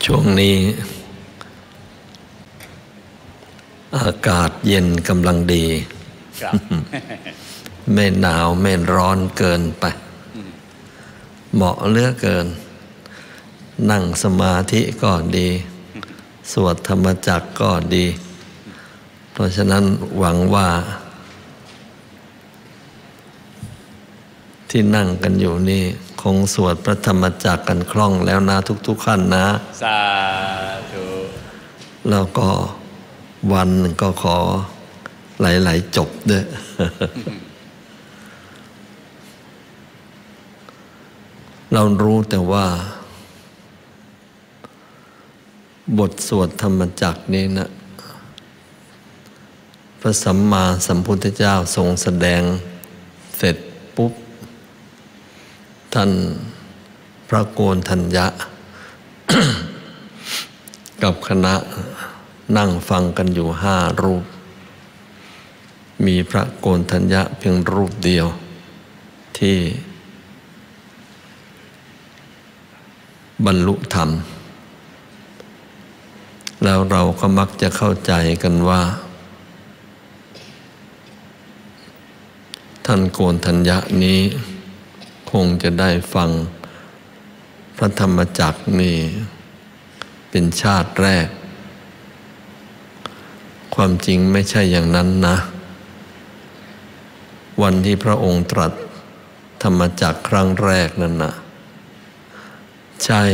ช่วงนี้อากาศเย็นกำลังดี ไม่หนาวไม่ร้อนเกินไปเหมาะเหลือเกินนั่งสมาธิก็ดีสวดธรรมจักรก็ดีเพราะฉะนั้นหวังว่าที่นั่งกันอยู่นี่คงสวดพระธรรมจักรกันคล่องแล้วนะทุกๆขั้นนะสาธุแล้วก็วันก็ขอหลายๆจบด้วย เรารู้แต่ว่าบทสวดธรรมจักรนี้นะพระสัมมาสัมพุทธเจ้าทรงแสดงเสร็จปุ๊บท่านพระโกณฑัญญะ กับคณะนั่งฟังกันอยู่5 รูปมีพระโกณฑัญญะเพียงรูปเดียวที่บรรลุธรรมแล้วเราก็มักจะเข้าใจกันว่าท่านโกณฑัญญะนี้คงจะได้ฟังพระธรรมจักรนี่เป็นชาติแรกความจริงไม่ใช่อย่างนั้นนะวันที่พระองค์ตรัสธรรมจักรครั้งแรกนั่นนะใช่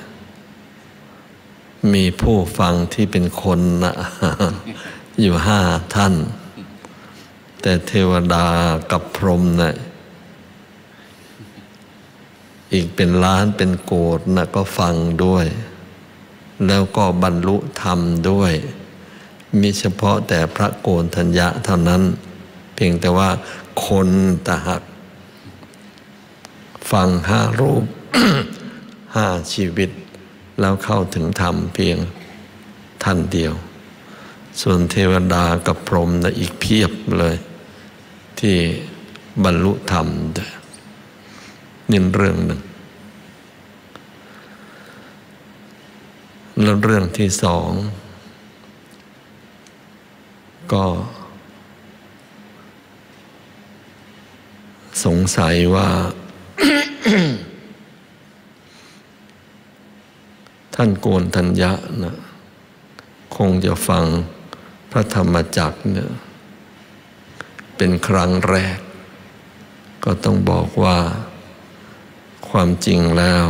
มีผู้ฟังที่เป็นคนนะ อยู่5 ท่านแต่เทวดากับพรหมนะอีกเป็นล้านเป็นโกฏนะก็ฟังด้วยแล้วก็บรรลุธรรมด้วยมิเฉพาะแต่พระโกณฑัญญะเท่านั้นเพียงแต่ว่าคนตะหักฟัง5 รูป 5 ชีวิตแล้วเข้าถึงธรรมเพียงท่านเดียวส่วนเทวดากับพรหมนะอีกเพียบเลยที่บรรลุธรรมนี่เรื่องหนึ่งแล้วเรื่องที่2ก็สงสัยว่า ท่านโกณฑัญญะนะคงจะฟังพระธรรมจักรเนี่ยเป็นครั้งแรกก็ต้องบอกว่าความจริงแล้ว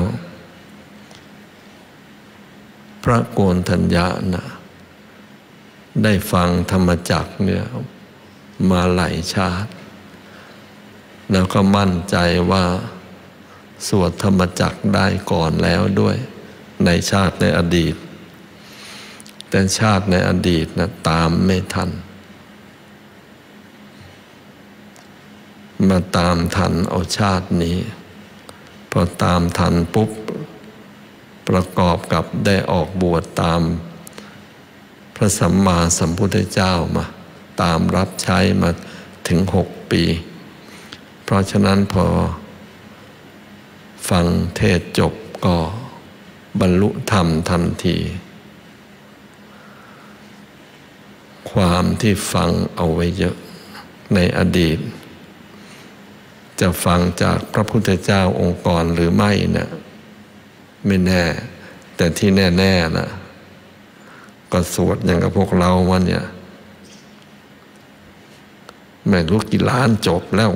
พระโกณฑัญญะนะได้ฟังธรรมจักรเนี่ยมาหลายชาติแล้วก็มั่นใจว่าสวดธรรมจักรได้ก่อนแล้วด้วยในชาติในอดีตแต่ชาติในอดีตนะตามไม่ทันมาตามทันเอาชาตินี้พอตามทันปุ๊บประกอบกับได้ออกบวชตามพระสัมมาสัมพุทธเจ้ามาตามรับใช้มาถึง6 ปีเพราะฉะนั้นพอฟังเทศจบก็บรรลุธรรมทันทีความที่ฟังเอาไว้เยอะในอดีตจะฟังจากพระพุทธเจ้าองค์ก่อนหรือไม่เนี่ยไม่แน่แต่ที่แน่ๆนะก็สวดอย่างกับพวกเราวันเนี่ยไม่รู้กี่ล้านจบแล้ว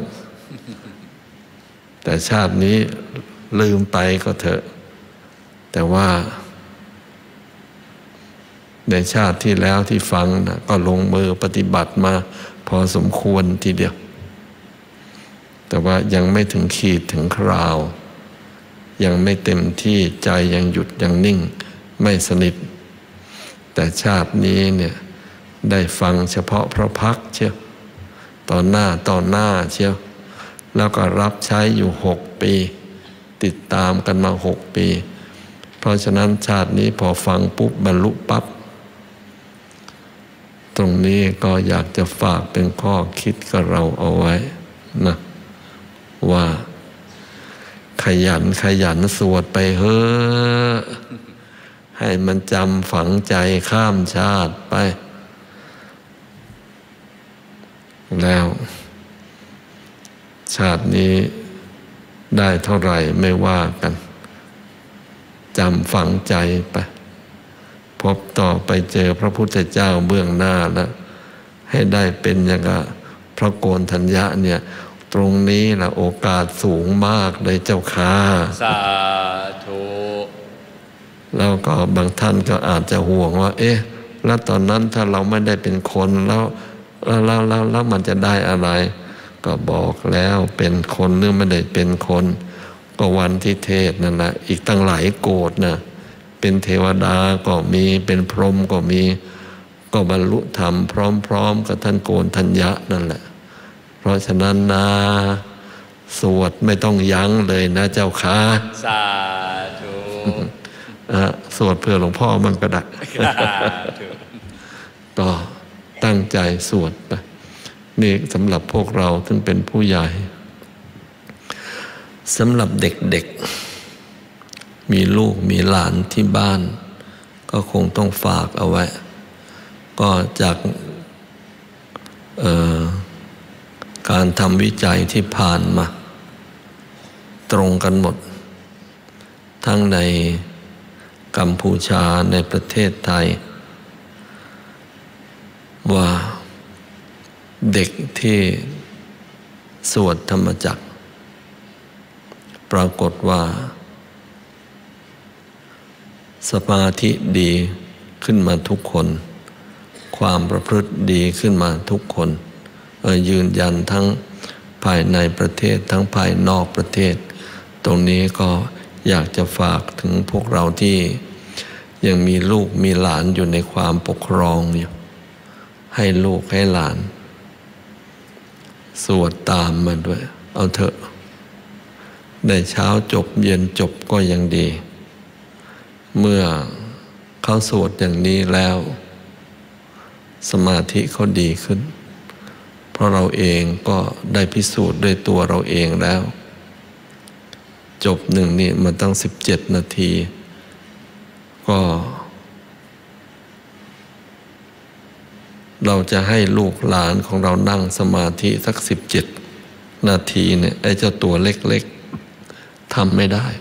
แต่ชาตินี้ลืมไปก็เถอะแต่ว่าในชาติที่แล้วที่ฟังนะก็ลงมือปฏิบัติมาพอสมควรทีเดียวแต่ว่ายังไม่ถึงขีดถึงคราวยังไม่เต็มที่ใจยังหยุดยังนิ่งไม่สนิทแต่ชาตินี้เนี่ยได้ฟังเฉพาะพระพักตร์เชียวต่อหน้าเชียวแล้วก็รับใช้อยู่6 ปีติดตามกันมา6 ปีเพราะฉะนั้นชาตินี้พอฟังปุ๊บบรรลุปั๊บตรงนี้ก็อยากจะฝากเป็นข้อคิดกับเราเอาไว้นะว่าขยันสวดไปเฮ้อให้ให้มันจำฝังใจข้ามชาติไปแล้วชาตินี้ได้เท่าไหร่ไม่ว่ากันจำฝังใจไปพบต่อไปเจอพระพุทธเจ้าเบื้องหน้าแล้วให้ได้เป็นอย่างกับพระโกณฑัญญะเนี่ยตรงนี้แหละโอกาสสูงมากเลยเจ้าค่ะสาธุแล้วก็บางท่านก็อาจจะห่วงว่าแล้วตอนนั้นถ้าเราไม่ได้เป็นคนแล้วมันจะได้อะไรก็บอกแล้วเป็นคนหรือไม่ได้เป็นคนก็วันที่เทศนั่นแหละอีกตั้งหลายโกฏนะเป็นเทวดาก็มีเป็นพรหมก็มีก็บรรลุธรรมพร้อมๆกับท่านโกณฑัญญะนั่นแหละเพราะฉะนั้นนะสวดไม่ต้องยั้งเลยนะเจ้าค่ะสาธุสวดเพื่อหลวงพ่อมันก็ได้ก็ตั้งใจสวดไปนี่สำหรับพวกเราซึ่งเป็นผู้ใหญ่สำหรับเด็กๆมีลูกมีหลานที่บ้านก็คงต้องฝากเอาไว้ก็จากการทำวิจัยที่ผ่านมาตรงกันหมดทั้งในกัมพูชาในประเทศไทยว่าเด็กที่สวดธรรมจักรปรากฏว่าสมาธิดีขึ้นมาทุกคนความประพฤติดีขึ้นมาทุกคนยืนยันทั้งภายในประเทศทั้งภายนอกประเทศตรงนี้ก็อยากจะฝากถึงพวกเราที่ยังมีลูกมีหลานอยู่ในความปกครองอยู่ให้ลูกให้หลานสวดตามมาด้วยเอาเถอะได้เช้าจบเย็นจบก็ยังดีเมื่อเขาสวดอย่างนี้แล้วสมาธิเขาดีขึ้นเพราะเราเองก็ได้พิสูจน์ด้วยตัวเราเองแล้วจบหนึ่งนี่มันตั้ง17 นาทีก็เราจะให้ลูกหลานของเรานั่งสมาธิสัก17 นาทีเนี่ยไอ้เจ้าตัวเล็กๆทำไม่ได้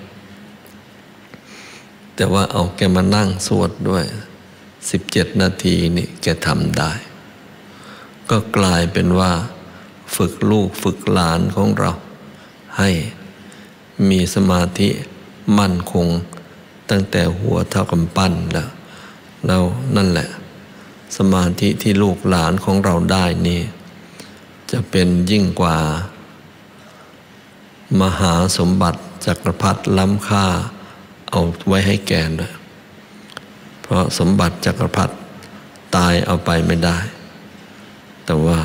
แต่ว่าเอาแกมานั่งสวดด้วย17 นาทีนี่แกทำได้ก็กลายเป็นว่าฝึกลูกฝึกหลานของเราให้มีสมาธิมั่นคงตั้งแต่หัวเท่ากำปั้นแล้วนั่นแหละสมาธิที่ลูกหลานของเราได้นี่จะเป็นยิ่งกว่ามหาสมบัติจักรพรรดิล้ำค่าเอาไว้ให้แกด้วยเพราะสมบัติจักรพรรดิตายเอาไปไม่ได้แต่ว่า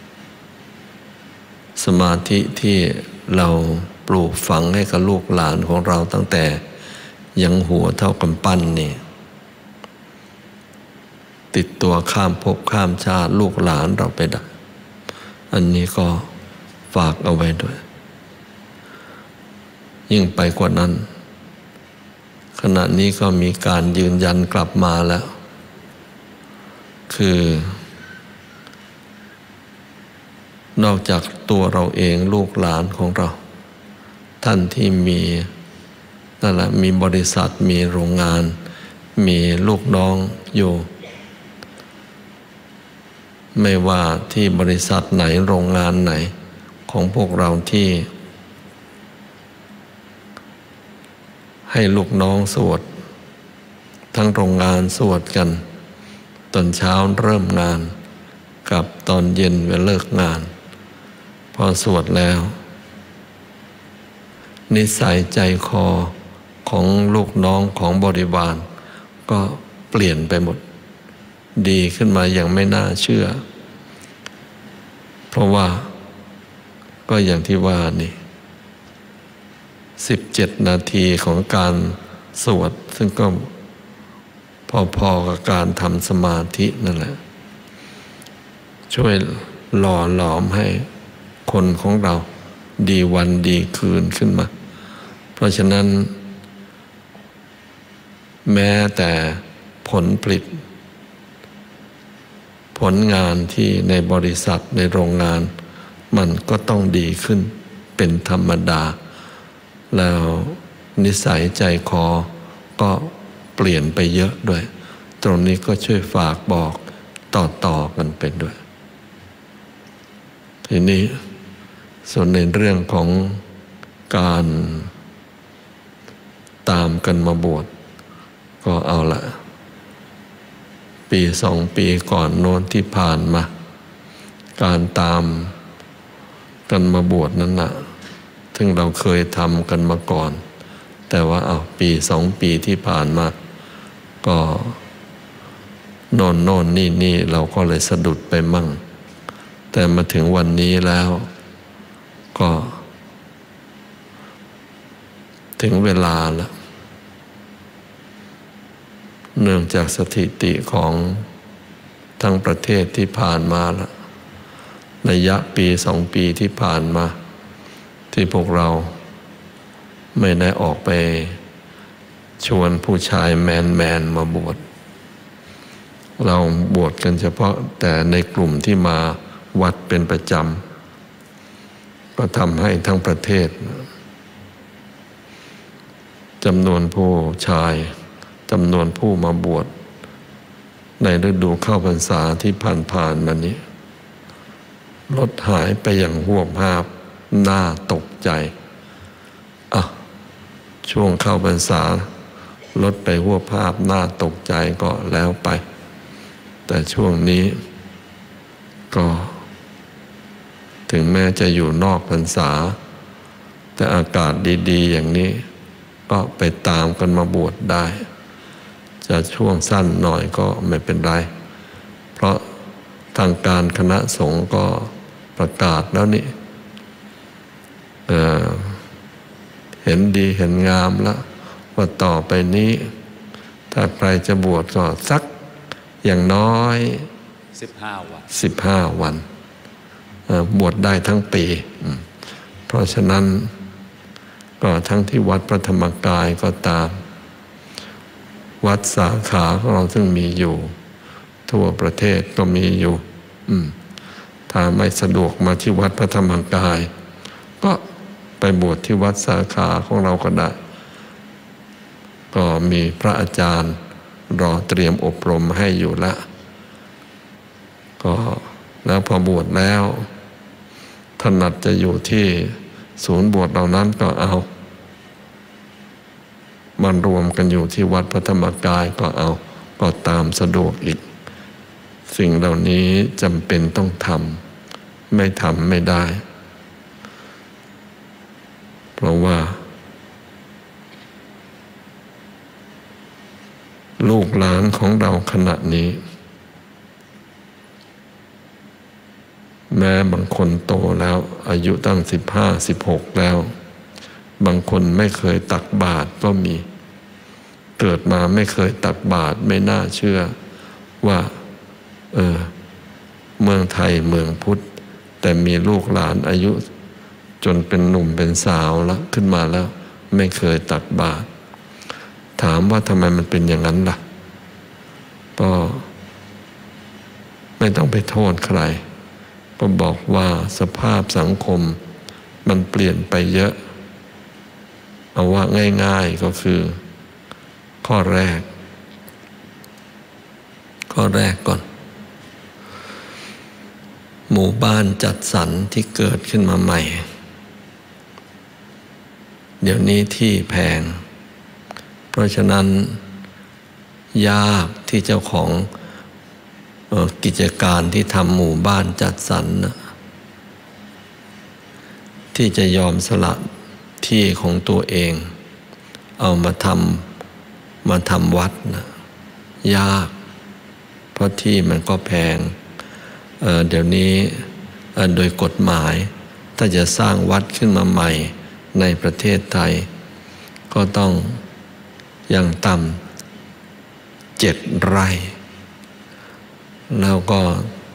สมาธิที่เราปลูกฝังให้กับลูกหลานของเราตั้งแต่ยังหัวเท่ากำปั้นนี่ติดตัวข้ามภพข้ามชาติลูกหลานเราไปได้อันนี้ก็ฝากเอาไว้ด้วยยิ่งไปกว่านั้นขณะนี้ก็มีการยืนยันกลับมาแล้วคือนอกจากตัวเราเองลูกหลานของเราท่านที่มีนั่นแหละมีบริษัทมีโรงงานมีลูกน้องอยู่ไม่ว่าที่บริษัทไหนโรงงานไหนของพวกเราที่ให้ลูกน้องสวดทั้งโรงงานสวดกันตอนเช้าเริ่มงานกับตอนเย็นเวลาเลิกงานพอสวดแล้วนิสัยใจคอของลูกน้องของบริวารก็เปลี่ยนไปหมดดีขึ้นมาอย่างไม่น่าเชื่อเพราะว่าก็อย่างที่ว่านี่17 นาทีของการสวดซึ่งก็พอๆกับการทำสมาธินั่นแหละช่วยหล่อหลอมให้คนของเราดีวันดีคืนขึ้นมาเพราะฉะนั้นแม้แต่ผลผลิตผลงานที่ในบริษัทในโรงงานมันก็ต้องดีขึ้นเป็นธรรมดาแล้วนิสัยใจคอก็เปลี่ยนไปเยอะด้วยตรงนี้ก็ช่วยฝากบอกต่อกันไปด้วยทีนี้ส่วนในเรื่องของการตามกันมาบวชก็เอาละปี2 ปีก่อนโน้นที่ผ่านมาการตามกันมาบวชนั้นน่ะซึ่งเราเคยทำกันมาก่อนแต่ว่าปี2 ปีที่ผ่านมาก็โน่นนี่เราก็เลยสะดุดไปมั่งแต่มาถึงวันนี้แล้วก็ถึงเวลาแล้วเนื่องจากสถิติของทั้งประเทศที่ผ่านมาละระยะปี2 ปีที่ผ่านมาที่พวกเราไม่ได้ออกไปชวนผู้ชายแมนมาบวชเราบวชกันเฉพาะแต่ในกลุ่มที่มาวัดเป็นประจำก็ทำให้ทั้งประเทศจำนวนผู้ชายจำนวนผู้มาบวชในฤดูเข้าพรรษาที่ผ่านมานี้ลดหายไปอย่างหวบหาบน่าตกใจช่วงเข้าพรรษาลดไปหวบหาบน่าตกใจก็แล้วไปแต่ช่วงนี้ก็ถึงแม้จะอยู่นอกพรรษาแต่อากาศดีๆอย่างนี้ก็ไปตามกันมาบวชได้จะช่วงสั้นหน่อยก็ไม่เป็นไรเพราะทางการคณะสงฆ์ก็ประกาศแล้วนี่เห็นดีเห็นงามแล้วว่าต่อไปนี้ถ้าใครจะบวชก็สักอย่างน้อย15 วันบวชได้ทั้งปีเพราะฉะนั้นก็ทั้งที่วัดพระธรรมกายก็ตามวัดสาขาของเราซึ่งมีอยู่ทั่วประเทศก็มีอยู่ถ้าไม่สะดวกมาที่วัดพระธรรมกายก็ไปบวชที่วัดสาขาของเราก็ได้ก็มีพระอาจารย์รอเตรียมอบรมให้อยู่แล้วก็แล้วพอบวชแล้วถนัดจะอยู่ที่ศูนย์บวชเหล่านั้นก็เอามันรวมกันอยู่ที่วัดพระธรรมกายก็เอาก็ตามสะดวกอีกสิ่งเหล่านี้จำเป็นต้องทำไม่ทำไม่ได้เพราะว่าลูกหลานของเราขณะนี้แม้บางคนโตแล้วอายุตั้ง15-16แล้วบางคนไม่เคยตักบาตรก็มีเกิดมาไม่เคยตักบาตรไม่น่าเชื่อว่าเมืองไทยเมืองพุทธแต่มีลูกหลานอายุจนเป็นหนุ่มเป็นสาวแล้วขึ้นมาแล้วไม่เคยตักบาตรถามว่าทำไมมันเป็นอย่างนั้นล่ะก็ไม่ต้องไปโทษใครก็บอกว่าสภาพสังคมมันเปลี่ยนไปเยอะเอาว่าง่ายๆก็คือข้อแรกก่อนหมู่บ้านจัดสรรที่เกิดขึ้นมาใหม่เดี๋ยวนี้ที่แพงเพราะฉะนั้นยากที่เจ้าของกิจการที่ทำหมู่บ้านจัดสรรที่จะยอมสละที่ของตัวเองเอามาทำวัดนะยากเพราะที่มันก็แพงเดี๋ยวนี้โดยกฎหมายถ้าจะสร้างวัดขึ้นมาใหม่ในประเทศไทยก็ต้องอย่างต่ำ7 ไร่แล้วก็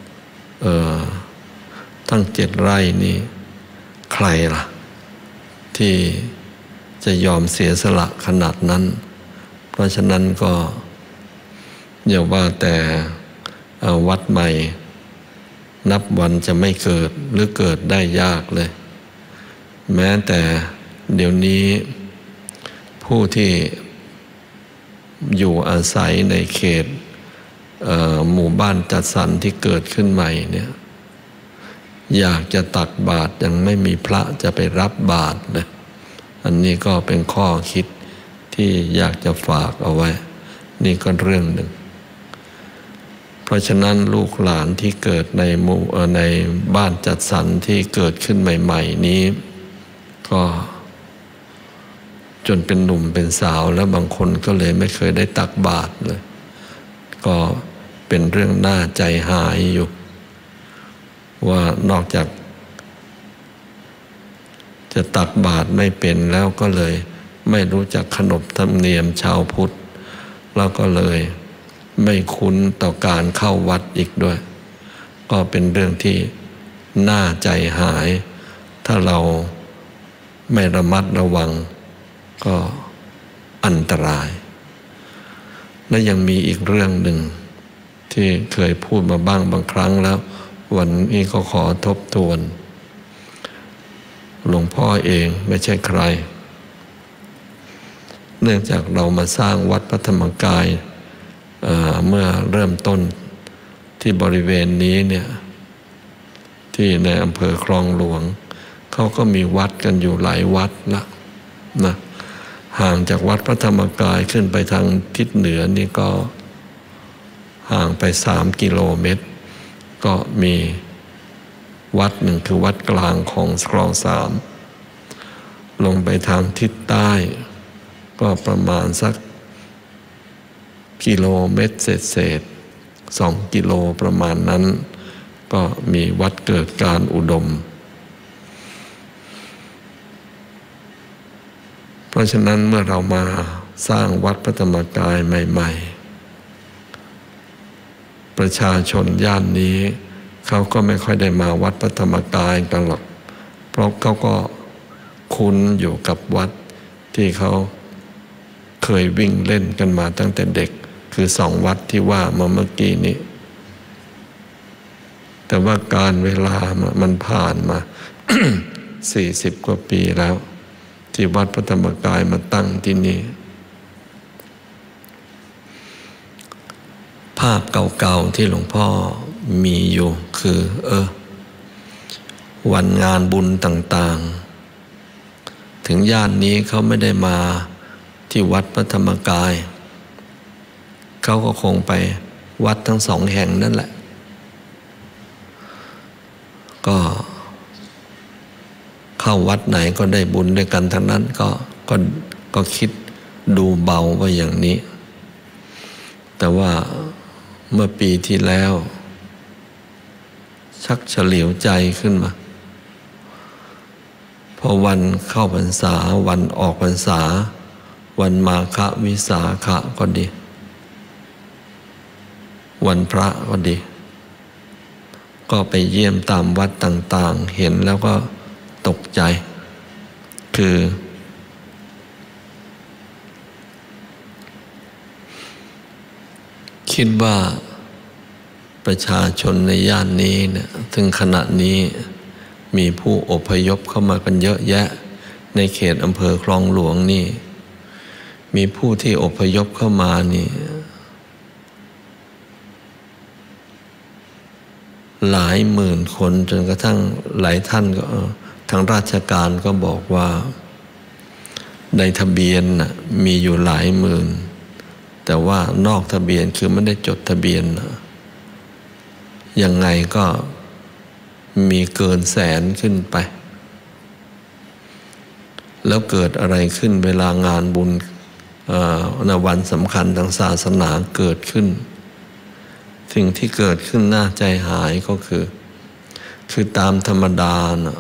ทั้ง7 ไร่นี้ใครล่ะที่จะยอมเสียสละขนาดนั้นเพราะฉะนั้นก็อย่าว่าแต่วัดใหม่นับวันจะไม่เกิดหรือเกิดได้ยากเลยแม้แต่เดี๋ยวนี้ผู้ที่อยู่อาศัยในเขตหมู่บ้านจัดสรรที่เกิดขึ้นใหม่เนี่ยอยากจะตักบาตรยังไม่มีพระจะไปรับบาตรเลยอันนี้ก็เป็นข้อคิดที่อยากจะฝากเอาไว้นี่ก็เรื่องหนึ่งเพราะฉะนั้นลูกหลานที่เกิดในบ้านจัดสรรที่เกิดขึ้นใหม่ๆนี้ก็จนเป็นหนุ่มเป็นสาวแล้วบางคนก็เลยไม่เคยได้ตักบาตรเลยก็เป็นเรื่องน่าใจหายอยู่ว่านอกจากจะตักบาตรไม่เป็นแล้วก็เลยไม่รู้จักขนบธรรมเนียมชาวพุทธแล้วก็เลยไม่คุ้นต่อการเข้าวัดอีกด้วยก็เป็นเรื่องที่น่าใจหายถ้าเราไม่ระมัดระวังก็อันตรายและยังมีอีกเรื่องหนึ่งที่เคยพูดมาบ้างบางครั้งแล้ววันนี้ก็ขอทบทวนหลวงพ่อเองไม่ใช่ใครเนื่องจากเรามาสร้างวัดพระธรรมกายเมื่อเริ่มต้นที่บริเวณนี้เนี่ยที่ในอำเภอคลองหลวงเขาก็มีวัดกันอยู่หลายวัดละนะห่างจากวัดพระธรรมกายขึ้นไปทางทิศเหนือนี่ก็ห่างไป3 กิโลเมตรก็มีวัดหนึ่งคือวัดกลางของคลอง3ลงไปทางทิศใต้ก็ประมาณสักกิโลเมตรเศษ2 กิโลประมาณนั้นก็มีวัดเกิดการอุดมเพราะฉะนั้นเมื่อเรามาสร้างวัดพระธรรมกายใหม่ๆประชาชนย่านนี้เขาก็ไม่ค่อยได้มาวัดพระธรรมกายกันหรอกเพราะเขาก็คุ้นอยู่กับวัดที่เขาเคยวิ่งเล่นกันมาตั้งแต่เด็กคือ2 วัดที่ว่ามาเมื่อกี้นี้แต่ว่าการเวลามันผ่านมา 40 กว่าปีแล้วที่วัดพระธรรมกายมาตั้งที่นี่ภาพเก่าๆที่หลวงพ่อมีอยู่คือวันงานบุญต่างๆถึงย่านนี้เขาไม่ได้มาที่วัดพระธรรมกายเขาก็คงไปวัดทั้ง2 แห่งนั่นแหละก็เข้าวัดไหนก็ได้บุญด้วยกันทั้งนั้นก็คิดดูเบาว่าอย่างนี้แต่ว่าเมื่อปีที่แล้วชักเฉลียวใจขึ้นมาพอวันเข้าพรรษาวันออกพรรษาวันมาฆวิสาขะก็ดีวันพระก็ดีก็ไปเยี่ยมตามวัดต่างๆเห็นแล้วก็ตกใจคือคิดว่าประชาชนในย่านนี้เนี่ยถึงขณะนี้มีผู้อพยพเข้ามากันเยอะแยะในเขตอำเภอคลองหลวงนี่มีผู้ที่อพยพเข้ามานี่หลายหมื่นคนจนกระทั่งหลายท่านก็ทางราชการก็บอกว่าในทะเบียนน่ะมีอยู่หลายหมื่นแต่ว่านอกทะเบียนคือไม่ได้จดทะเบียนยังไงก็มีเกินแสนขึ้นไปแล้วเกิดอะไรขึ้นเวลางานบุญในวันสำคัญทางศาสนาเกิดขึ้นสิ่งที่เกิดขึ้นน่าใจหายก็คือตามธรรมดานะ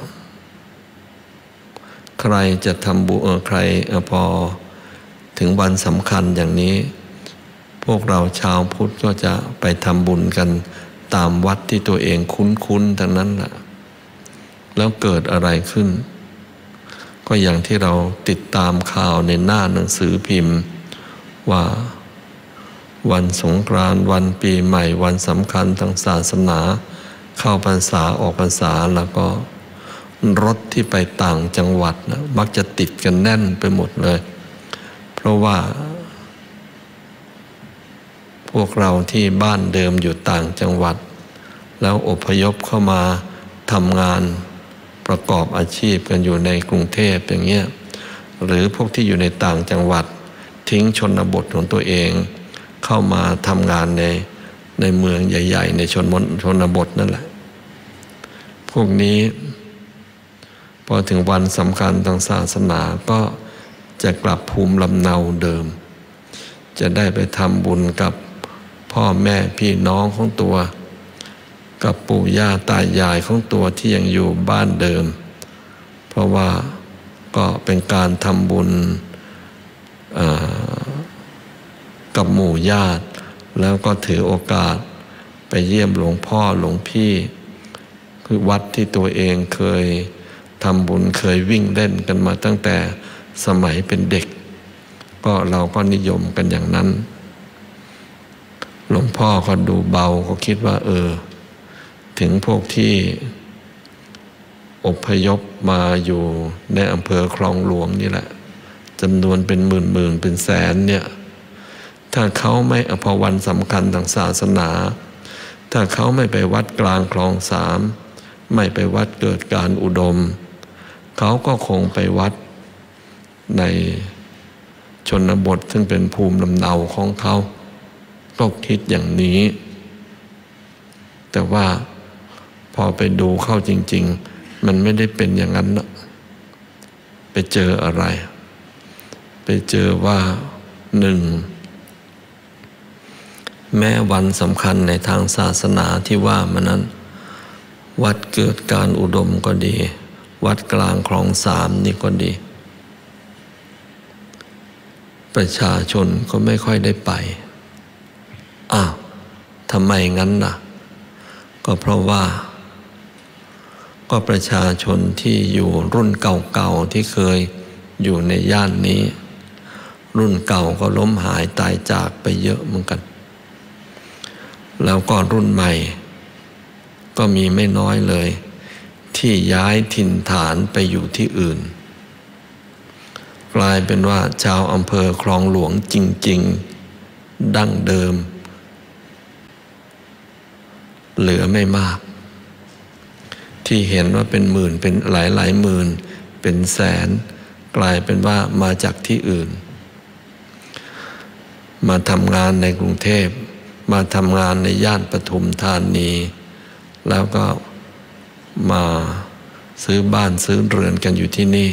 ใครจะทำบุญใครพอถึงวันสำคัญอย่างนี้พวกเราชาวพุทธก็จะไปทำบุญกันตามวัดที่ตัวเองคุ้นๆทั้งนั้นแหละแล้วเกิดอะไรขึ้นก็อย่างที่เราติดตามข่าวในหน้าหนังสือพิมพ์ว่าวันสงกรานต์วันปีใหม่วันสำคัญทางศาสนาเข้าพรรษาออกพรรษาแล้วก็รถที่ไปต่างจังหวัดนะมักจะติดกันแน่นไปหมดเลยเพราะว่าพวกเราที่บ้านเดิมอยู่ต่างจังหวัดแล้วอพยพเข้ามาทำงานประกอบอาชีพกันอยู่ในกรุงเทพอย่างเงี้ยหรือพวกที่อยู่ในต่างจังหวัดทิ้งชนบทของตัวเองเข้ามาทำงานในเมืองใหญ่ๆในชนบทนั่นแหละพวกนี้พอถึงวันสำคัญทางศาสนาก็จะกลับภูมิลำเนาเดิมจะได้ไปทำบุญกับพ่อแม่พี่น้องของตัวกับปู่ย่าตายายของตัวที่ยังอยู่บ้านเดิมเพราะว่าก็เป็นการทำบุญกับหมู่ญาติแล้วก็ถือโอกาสไปเยี่ยมหลวงพ่อหลวงพี่คือวัดที่ตัวเองเคยทำบุญเคยวิ่งเล่นกันมาตั้งแต่สมัยเป็นเด็กก็เราก็นิยมกันอย่างนั้นหลวงพ่อก็ดูเบาก็คิดว่าถึงพวกที่อพยพมาอยู่ในอำเภอคลองหลวงนี่แหละจำนวนเป็นหมื่นเป็นแสนเนี่ยถ้าเขาไม่อภวันสำคัญทางศาสนาถ้าเขาไม่ไปวัดกลางคลองสามไม่ไปวัดเกิดการอุดมเขาก็คงไปวัดในชนบทซึ่งเป็นภูมิลำเนาของเขาก็คิดอย่างนี้แต่ว่าพอไปดูเข้าจริงๆมันไม่ได้เป็นอย่างนั้นนะไปเจออะไรไปเจอว่าหนึ่งแม้วันสำคัญในทางศาสนาที่ว่ามานั้นวัดเกิดการอุดมก็ดีวัดกลางคลองสามนี่ก็ดีประชาชนก็ไม่ค่อยได้ไปทำไมงั้นล่ะก็เพราะว่าก็ประชาชนที่อยู่รุ่นเก่าๆที่เคยอยู่ในย่านนี้รุ่นเก่าก็ล้มหายตายจากไปเยอะเหมือนกันแล้วก็รุ่นใหม่ก็มีไม่น้อยเลยที่ย้ายถิ่นฐานไปอยู่ที่อื่นกลายเป็นว่าชาวอำเภอคลองหลวงจริงๆดั้งเดิมเหลือไม่มากที่เห็นว่าเป็นหมื่นเป็นหลายหมื่นเป็นแสนกลายเป็นว่ามาจากที่อื่นมาทำงานในกรุงเทพมาทำงานในย่านปทุมธานีแล้วก็มาซื้อบ้านซื้อเรือนกันอยู่ที่นี่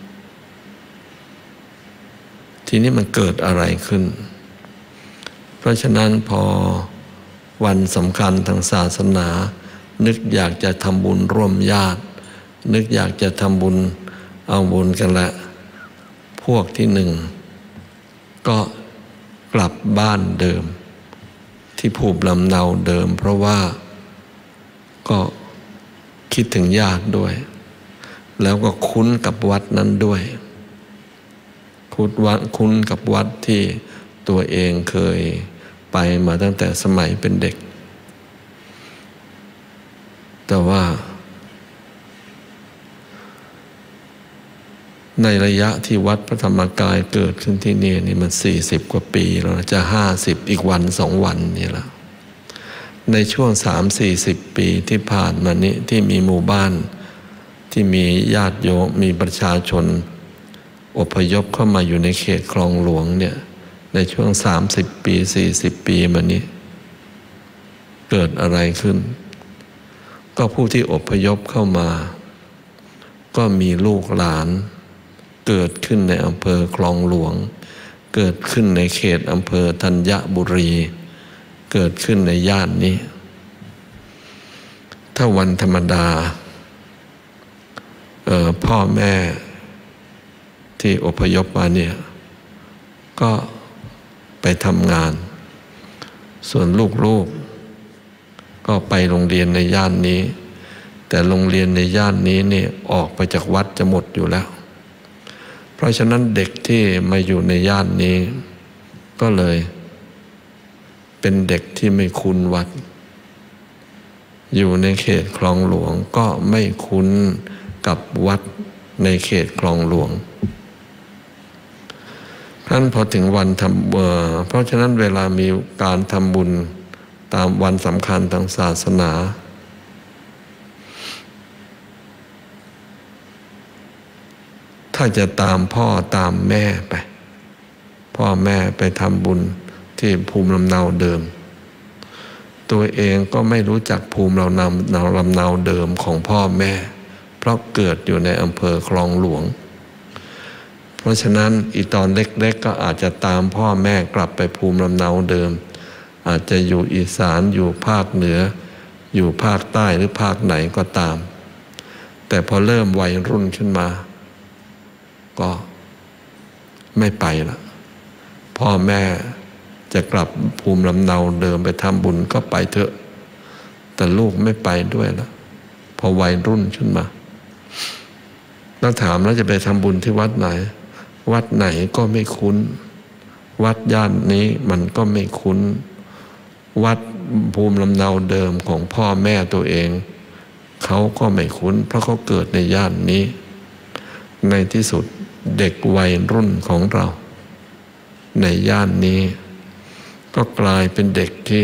ทีนี้มันเกิดอะไรขึ้นเพราะฉะนั้นพอวันสำคัญทางศาสนานึกอยากจะทำบุญร่วมญาตินึกอยากจะทำบุญเอาบุญกันละพวกที่หนึ่งก็กลับบ้านเดิมที่ภูมิลำเนาเดิมเพราะว่าก็คิดถึงญาติด้วยแล้วก็คุ้นกับวัดนั้นด้วยคุ้นกับวัดที่ตัวเองเคยไปมาตั้งแต่สมัยเป็นเด็กแต่ว่าในระยะที่วัดพระธรรมกายเกิดขึ้นที่นี่มัน40 กว่าปีแล้วจะ50อีกวัน2 วันนี่ละในช่วง30-40 ปีที่ผ่านมานี้ที่มีหมู่บ้านที่มีญาติโยมมีประชาชนอพยพเข้ามาอยู่ในเขตคลองหลวงเนี่ยในช่วง30 ปี40 ปีมานี้เกิดอะไรขึ้นก็ผู้ที่อพยพเข้ามาก็มีลูกหลานเกิดขึ้นในอำเภอคลองหลวงเกิดขึ้นในเขตอำเภอธัญบุรีเกิดขึ้นในย่านนี้ถ้าวันธรรมดาพ่อแม่ที่อพยพมาเนี่ยก็ไปทำงานส่วนลูกๆก็ไปโรงเรียนในย่านนี้แต่โรงเรียนในย่านนี้เนี่ยออกไปจากวัดจะหมดอยู่แล้วเพราะฉะนั้นเด็กที่มาอยู่ในย่านนี้ก็เลยเป็นเด็กที่ไม่คุ้นวัดอยู่ในเขตคลองหลวงก็ไม่คุ้นกับวัดในเขตคลองหลวงท่านพอถึงวันทำเพราะฉะนั้นเวลามีการทำบุญตามวันสำคัญทางศาสนาถ้าจะตามพ่อตามแม่ไปพ่อแม่ไปทำบุญที่ภูมิลำเนาเดิมตัวเองก็ไม่รู้จักภูมิลำเนาเดิมของพ่อแม่เพราะเกิดอยู่ในอำเภอคลองหลวงเพราะฉะนั้นอีตอนเล็กๆก็อาจจะตามพ่อแม่กลับไปภูมิลำเนาเดิมอาจจะอยู่อีสานอยู่ภาคเหนืออยู่ภาคใต้หรือภาคไหนก็ตามแต่พอเริ่มวัยรุ่นขึ้นมาก็ไม่ไปละพ่อแม่จะกลับภูมิลำเนาเดิมไปทำบุญก็ไปเถอะแต่ลูกไม่ไปด้วยแล้วพอวัยรุ่นขึ้นมาแล้วถามแล้วจะไปทำบุญที่วัดไหนวัดไหนก็ไม่คุ้นวัดย่านนี้มันก็ไม่คุ้นวัดภูมิลำเนาเดิมของพ่อแม่ตัวเองเขาก็ไม่คุ้นเพราะเขาเกิดในย่านนี้ในที่สุดเด็กวัยรุ่นของเราในย่านนี้ก็กลายเป็นเด็กที่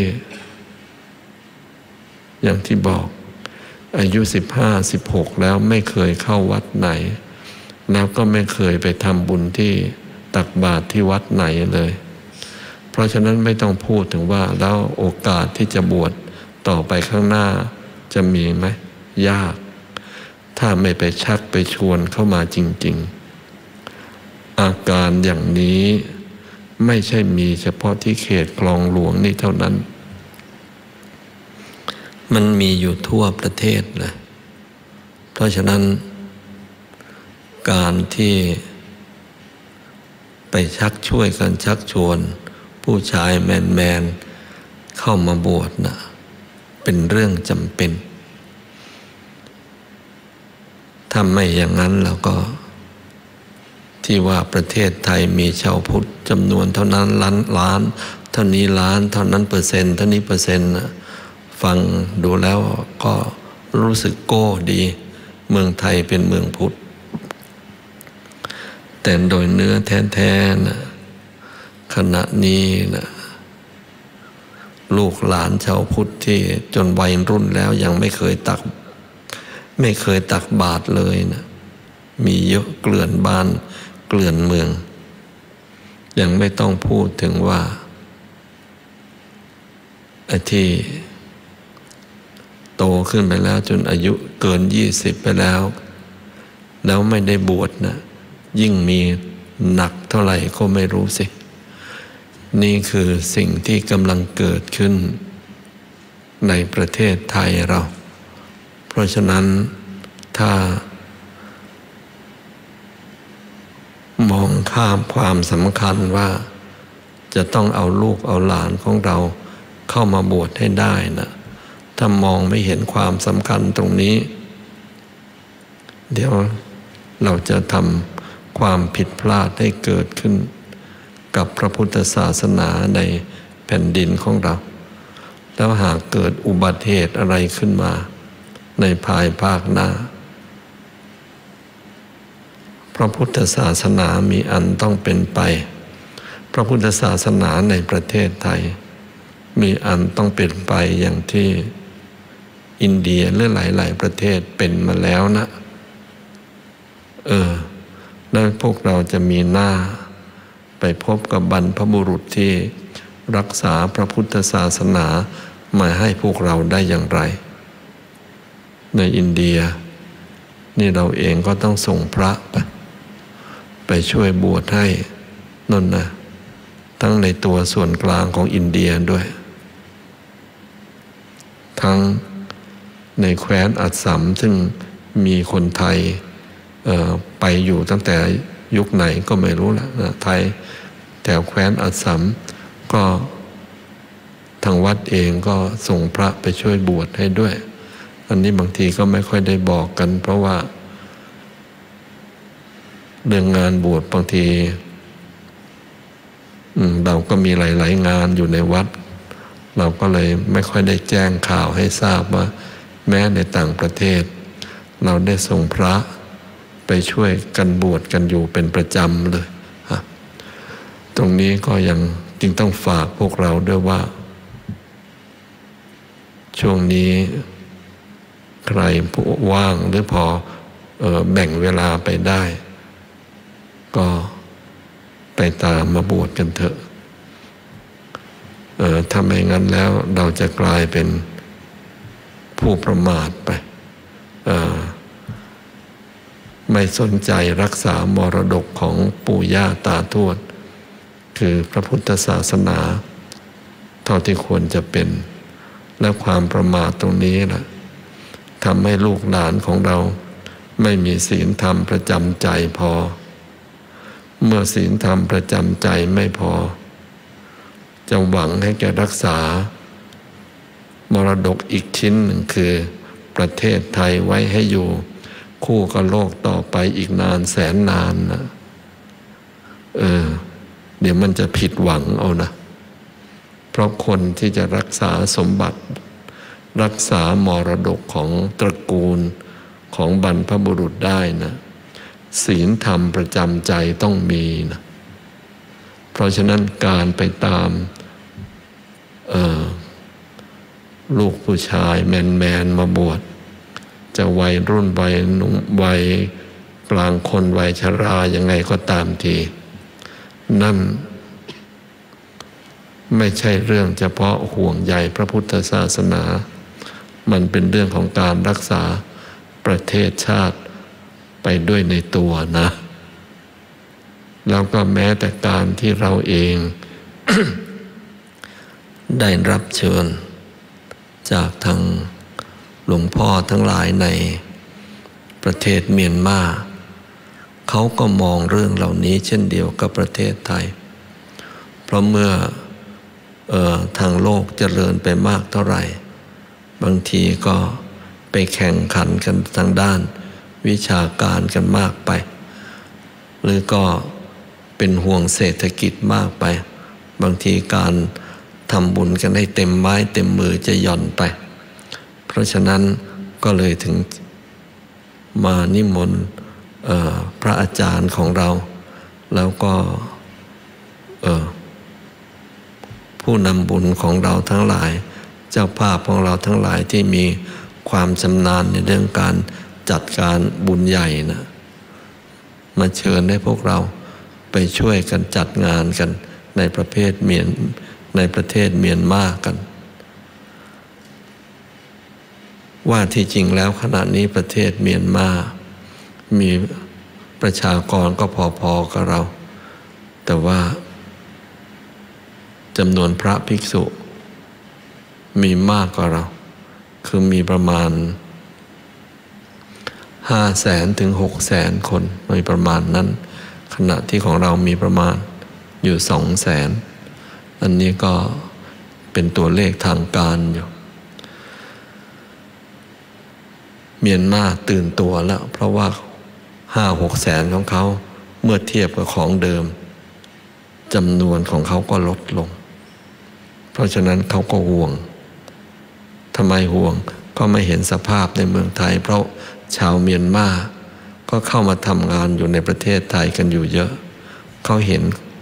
อย่างที่บอกอายุ15-16แล้วไม่เคยเข้าวัดไหนแล้วก็ไม่เคยไปทำบุญที่ตักบาตรที่วัดไหนเลยเพราะฉะนั้นไม่ต้องพูดถึงว่าแล้วโอกาสที่จะบวชต่อไปข้างหน้าจะมีไหมยากถ้าไม่ไปชักไปชวนเข้ามาจริงๆอาการอย่างนี้ไม่ใช่มีเฉพาะที่เขตคลองหลวงนี่เท่านั้นมันมีอยู่ทั่วประเทศเลยเพราะฉะนั้นการที่ไปช่วยกันชักชวนผู้ชายแมนเข้ามาบวชนะเป็นเรื่องจำเป็นถ้าไม่อย่างนั้นแล้วก็ที่ว่าประเทศไทยมีชาวพุทธจำนวนเท่านั้นล้านเท่านี้ล้านเท่านั้นเปอร์เซ็นต์เท่านี้เปอร์เซ็นต์นะฟังดูแล้วก็รู้สึกโก้ดีเมืองไทยเป็นเมืองพุทธแต่โดยเนื้อแท้ๆนะขณะนี้นะลูกหลานชาวพุทธที่จนวัยรุ่นแล้วยังไม่เคยตักบาตรเลยนะมีเยอะเกลื่อนบ้านเกลื่อนเมืองยังไม่ต้องพูดถึงว่าไอ้ที่โตขึ้นไปแล้วจนอายุเกิน20ไปแล้วไม่ได้บวชนะยิ่งมีหนักเท่าไหร่ก็ไม่รู้สินี่คือสิ่งที่กำลังเกิดขึ้นในประเทศไทยเราเพราะฉะนั้นถ้ามองข้ามความสำคัญว่าจะต้องเอาลูกเอาหลานของเราเข้ามาบวชให้ได้นะถ้ามองไม่เห็นความสำคัญตรงนี้เดี๋ยวเราจะทำความผิดพลาดให้เกิดขึ้นกับพระพุทธศาสนาในแผ่นดินของเราแล้วหากเกิดอุบัติเหตุอะไรขึ้นมาในภายภาคหน้าพระพุทธศาสนามีอันต้องเป็นไปพระพุทธศาสนาในประเทศไทยมีอันต้องเป็นไปอย่างที่อินเดียหรือหลายๆประเทศเป็นมาแล้วนะแล้วพวกเราจะมีหน้าไปพบกับบรรพบุรุษที่รักษาพระพุทธศาสนามาให้พวกเราได้อย่างไรในอินเดียนี่เราเองก็ต้องส่งพระไปช่วยบวชให้นั่นนะทั้งในตัวส่วนกลางของอินเดียด้วยทั้งในแคว้นอัสสัมซึ่งมีคนไทยไปอยู่ตั้งแต่ยุคไหนก็ไม่รู้ละนะไทยแถวแคว้นอัสสัมก็ทางวัดเองก็ส่งพระไปช่วยบวชให้ด้วยอันนี้บางทีก็ไม่ค่อยได้บอกกันเพราะว่าเรื่องงานบวชบางทีเราก็มีหลายๆงานอยู่ในวัดเราก็เลยไม่ค่อยได้แจ้งข่าวให้ทราบว่าแม้ในต่างประเทศเราได้ส่งพระไปช่วยกันบวชกันอยู่เป็นประจำเลยตรงนี้ก็ยังจึงต้องฝากพวกเราด้วยว่าช่วงนี้ใครว่างหรือพอแบ่งเวลาไปได้ก็ไปตามมาบวชกันเถอะถ้าไม่งั้นแล้วเราจะกลายเป็นผู้ประมาทไปไม่สนใจรักษามรดกของปู่ย่าตาทวดคือพระพุทธศาสนาเท่าที่ควรจะเป็นและความประมาทตรงนี้แหละทำให้ลูกหลานของเราไม่มีศีลธรรมประจำใจพอเมื่อศีลธรรมประจำใจไม่พอจะหวังให้แกรักษามรดกอีกชิ้นหนึ่งคือประเทศไทยไว้ให้อยู่คู่กับโลกต่อไปอีกนานแสนนานนะเดี๋ยวมันจะผิดหวังเอานะเพราะคนที่จะรักษาสมบัติรักษามรดกของตระกูลของบรรพบุรุษได้นะศีลธรรมประจำใจต้องมีนะเพราะฉะนั้นการไปตามลูกผู้ชายแมนมาบวชจะวัยรุ่นวัยหนุ่มวัยกลางคนวัยชรายังไงก็ตามทีนั่นไม่ใช่เรื่องเฉพาะห่วงใยพระพุทธศาสนามันเป็นเรื่องของการรักษาประเทศชาติไปด้วยในตัวนะแล้วก็แม้แต่การที่เราเอง ได้รับเชิญจากทางหลวงพ่อทั้งหลายในประเทศเมียนมาเขาก็มองเรื่องเหล่านี้เช่นเดียวกับประเทศไทยเพราะเมื่อทางโลกเจริญไปมากเท่าไหร่บางทีก็ไปแข่งขันกันทางด้านวิชาการกันมากไปหรือก็เป็นห่วงเศรษฐกิจมากไปบางทีการทำบุญกันให้เต็มไม้เต็มมือจะหย่อนไปเพราะฉะนั้นก็เลยถึงมานิมนต์พระอาจารย์ของเราแล้วก็ผู้นำบุญของเราทั้งหลายเจ้าภาพของเราทั้งหลายที่มีความชำนาญในเรื่องการจัดการบุญใหญ่นะมาเชิญให้พวกเราไปช่วยกันจัดงานกันในประเทศเมียนมากันว่าที่จริงแล้วขณะนี้ประเทศเมียนมามีประชากรก็พอๆกับเราแต่ว่าจำนวนพระภิกษุมีมากกว่าเราคือมีประมาณ500,000 ถึง 600,000 คนมีประมาณนั้นขณะที่ของเรามีประมาณอยู่200,000อันนี้ก็เป็นตัวเลขทางการอยู่เมียนมาตื่นตัวแล้วเพราะว่า5-6 แสนของเขาเมื่อเทียบกับของเดิมจำนวนของเขาก็ลดลงเพราะฉะนั้นเขาก็ห่วงทำไมห่วงก็ไม่เห็นสภาพในเมืองไทยเพราะชาวเมียนมาก็เข้ามาทำงานอยู่ในประเทศไทยกันอยู่เยอะเขาเห็น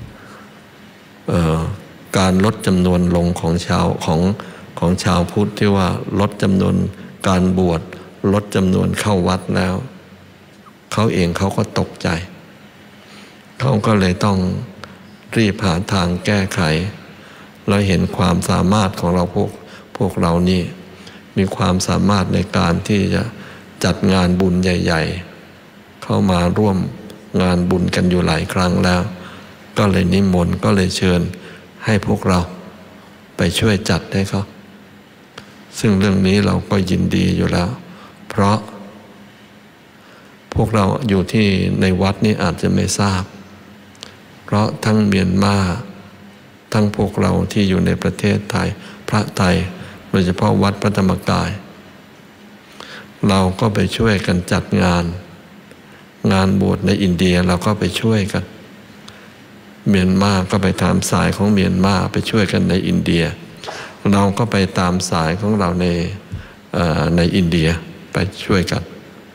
การลดจำนวนลงของชาวพุทธที่ว่าลดจำนวนการบวชลดจำนวนเข้าวัดแล้วเขาเองเขาก็ตกใจเขาก็เลยต้องรีบหาทางแก้ไขเราเห็นความสามารถของเราพวกเรานี่มีความสามารถในการที่จะจัดงานบุญใหญ่ๆเข้ามาร่วมงานบุญกันอยู่หลายครั้งแล้วก็เลยนิมนต์ก็เลยเชิญให้พวกเราไปช่วยจัดให้เขาซึ่งเรื่องนี้เราก็ยินดีอยู่แล้วเพราะพวกเราอยู่ที่ในวัดนี้อาจจะไม่ทราบเพราะทั้งเมียนมาทั้งพวกเราที่อยู่ในประเทศไทยพระไทยโดยเฉพาะวัดพระธรรมกายเราก็ไปช่วยกันจัดงานบวชในอินเดียเราก็ไปช่วยกันเมียนมาก็ไปตามสายของเมียนมาไปช่วยกันในอินเดียเราก็ไปตามสายของเราในอินเดียไปช่วยกัน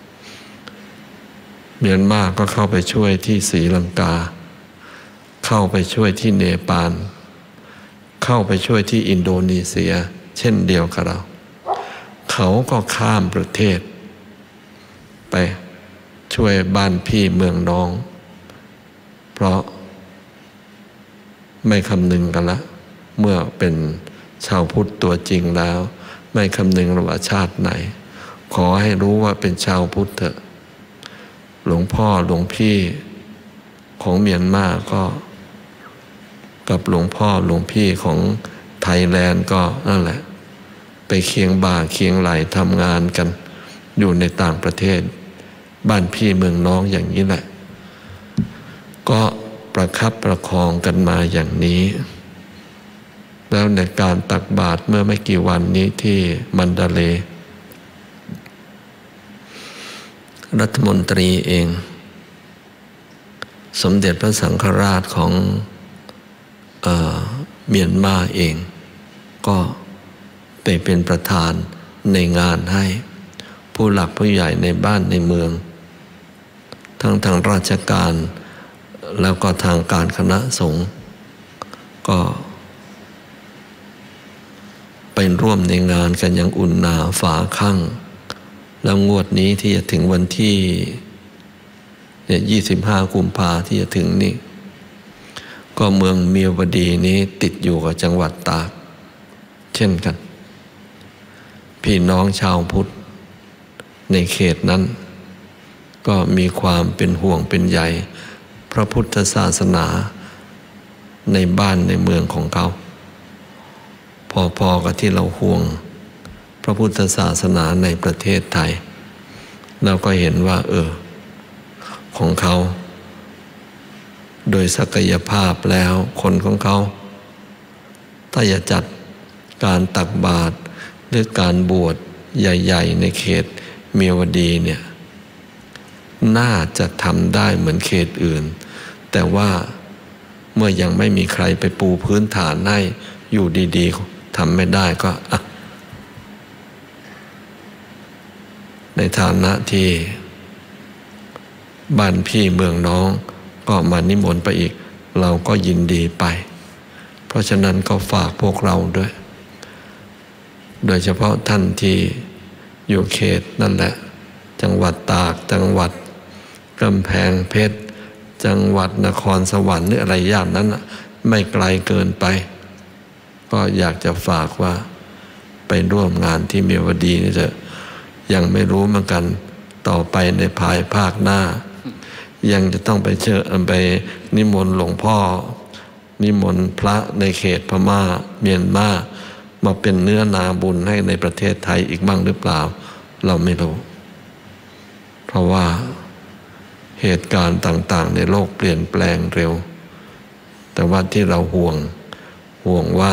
เมียนมาก็เข้าไปช่วยที่ศรีลังกาเข้าไปช่วยที่เนปาลเข้าไปช่วยที่อินโดนีเซียเช่นเดียวกับเราเขาก็ข้ามประเทศไปช่วยบ้านพี่เมืองน้องเพราะไม่คำนึงกันละเมื่อเป็นชาวพุทธตัวจริงแล้วไม่คำนึงว่าชาติไหนขอให้รู้ว่าเป็นชาวพุทธเถอะหลวงพ่อหลวงพี่ของเมียนมาก็กับหลวงพ่อหลวงพี่ของไทยแลนด์ก็นั่นแหละไปเคียงบ่าเคียงไหลทำงานกันอยู่ในต่างประเทศบ้านพี่เมืองน้องอย่างนี้แหละก็ประคับประคองกันมาอย่างนี้แล้วในการตักบาตรเมื่อไม่กี่วันนี้ที่มันดาเลย์รัฐมนตรีเองสมเด็จพระสังฆราชของเมียนมาเองก็ไปเป็นประธานในงานให้ผู้หลักผู้ใหญ่ในบ้านในเมืองทั้งทางราชการแล้วก็ทางการคณะสงฆ์ก็ไปร่วมในงานกันอย่างอุ่นหนาฝาข้างแล้วงวดนี้ที่จะถึงวันที่25 กุมภาที่จะถึงนี่ก็เมืองเมียวดีนี้ติดอยู่กับจังหวัดตากเช่นกันพี่น้องชาวพุทธในเขตนั้นก็มีความเป็นห่วงเป็นใยพระพุทธศาสนาในบ้านในเมืองของเขาพอๆกับที่เราห่วงพระพุทธศาสนาในประเทศไทยเราก็เห็นว่าของเขาโดยศักยภาพแล้วคนของเขาถ้าจะจัดการตักบาตรหรือการบวชใหญ่ๆในเขตเมียวดีเนี่ยน่าจะทำได้เหมือนเขตอื่นแต่ว่าเมื่อยังไม่มีใครไปปูพื้นฐานให้อยู่ดีๆทำไม่ได้ก็ในฐานะที่บ้านพี่เมืองน้องก็มานิมนต์ไปอีกเราก็ยินดีไปเพราะฉะนั้นก็ฝากพวกเราด้วยโดยเฉพาะท่านที่อยู่เขตนั่นแหละจังหวัดตากจังหวัดกำแพงเพชรจังหวัดนครสวรรค์หรืออะไรย่านนั้นไม่ไกลเกินไปก็อยากจะฝากว่าไปร่วมงานที่เมียวดีนี่เถอะยังไม่รู้เหมือนกันต่อไปในภายภาคหน้ายังจะต้องไปไปนิมนต์หลวงพ่อนิมนต์พระในเขตพม่าเมียนมามาเป็นเนื้อนาบุญให้ในประเทศไทยอีกบ้างหรือเปล่าเราไม่รู้เพราะว่าเหตุการณ์ต่างๆในโลกเปลี่ยนแปลงเร็วแต่ว่าที่เราห่วงว่า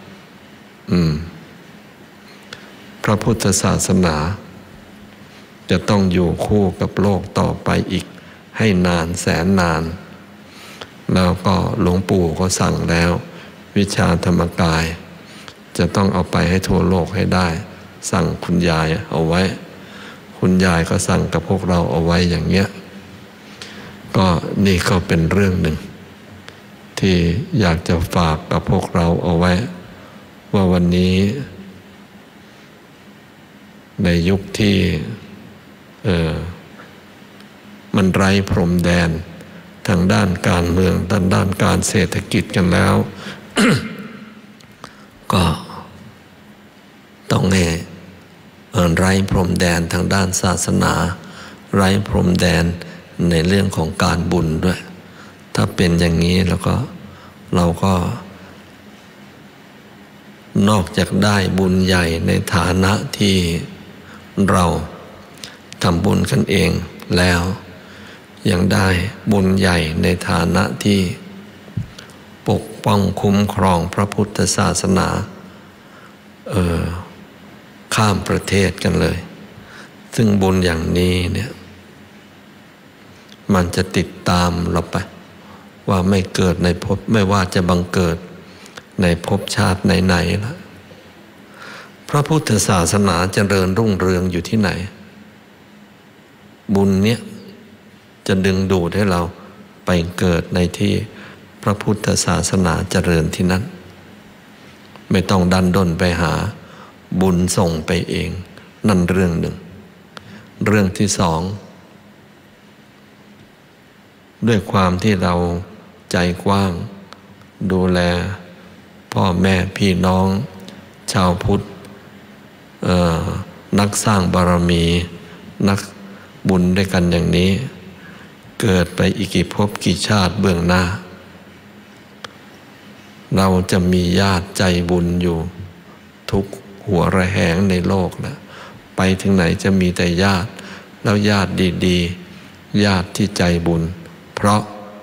พระพุทธศาสนาจะต้องอยู่คู่กับโลกต่อไปอีกให้นานแสนนานแล้วก็หลวงปู่ก็สั่งแล้ววิชาธรรมกายจะต้องเอาไปให้ทั่วโลกให้ได้สั่งคุณยายเอาไว้คุณยายก็สั่งกับพวกเราเอาไว้อย่างเงี้ยก็นี่ก็เป็นเรื่องหนึ่งที่อยากจะฝากกับพวกเราเอาไว้ว่าวันนี้ในยุคที่มันไร้พรมแดนทางด้านการเมืองด้านการเศรษฐกิจกันแล้ว ก็ต้องไร้พรมแดนทางด้านศาสนาไร้พรมแดนในเรื่องของการบุญด้วยถ้าเป็นอย่างนี้แล้วก็เราก็นอกจากได้บุญใหญ่ในฐานะที่เราทำบุญกันเองแล้วยังได้บุญใหญ่ในฐานะที่ปกป้องคุ้มครองพระพุทธศาสนาข้ามประเทศกันเลยซึ่งบุญอย่างนี้เนี่ยมันจะติดตามเราไปว่าไม่เกิดในภพไม่ว่าจะบังเกิดในภพชาติไหนๆละพระพุทธศาสนาเจริญรุ่งเรืองอยู่ที่ไหนบุญเนี้ยจะดึงดูดให้เราไปเกิดในที่พระพุทธศาสนาเจริญที่นั้นไม่ต้องดันด้นไปหาบุญส่งไปเองนั่นเรื่องหนึ่งเรื่องที่สองด้วยความที่เราใจกว้างดูแลพ่อแม่พี่น้องชาวพุทธนักสร้างบารมีนักบุญด้วยกันอย่างนี้เกิดไปอีกกี่ภพกี่ชาติเบื้องหน้าเราจะมีญาติใจบุญอยู่ทุกหัวระแหงในโลกนะไปถึงไหนจะมีแต่ญาติแล้วญาติดีๆญาติที่ใจบุญเพราะ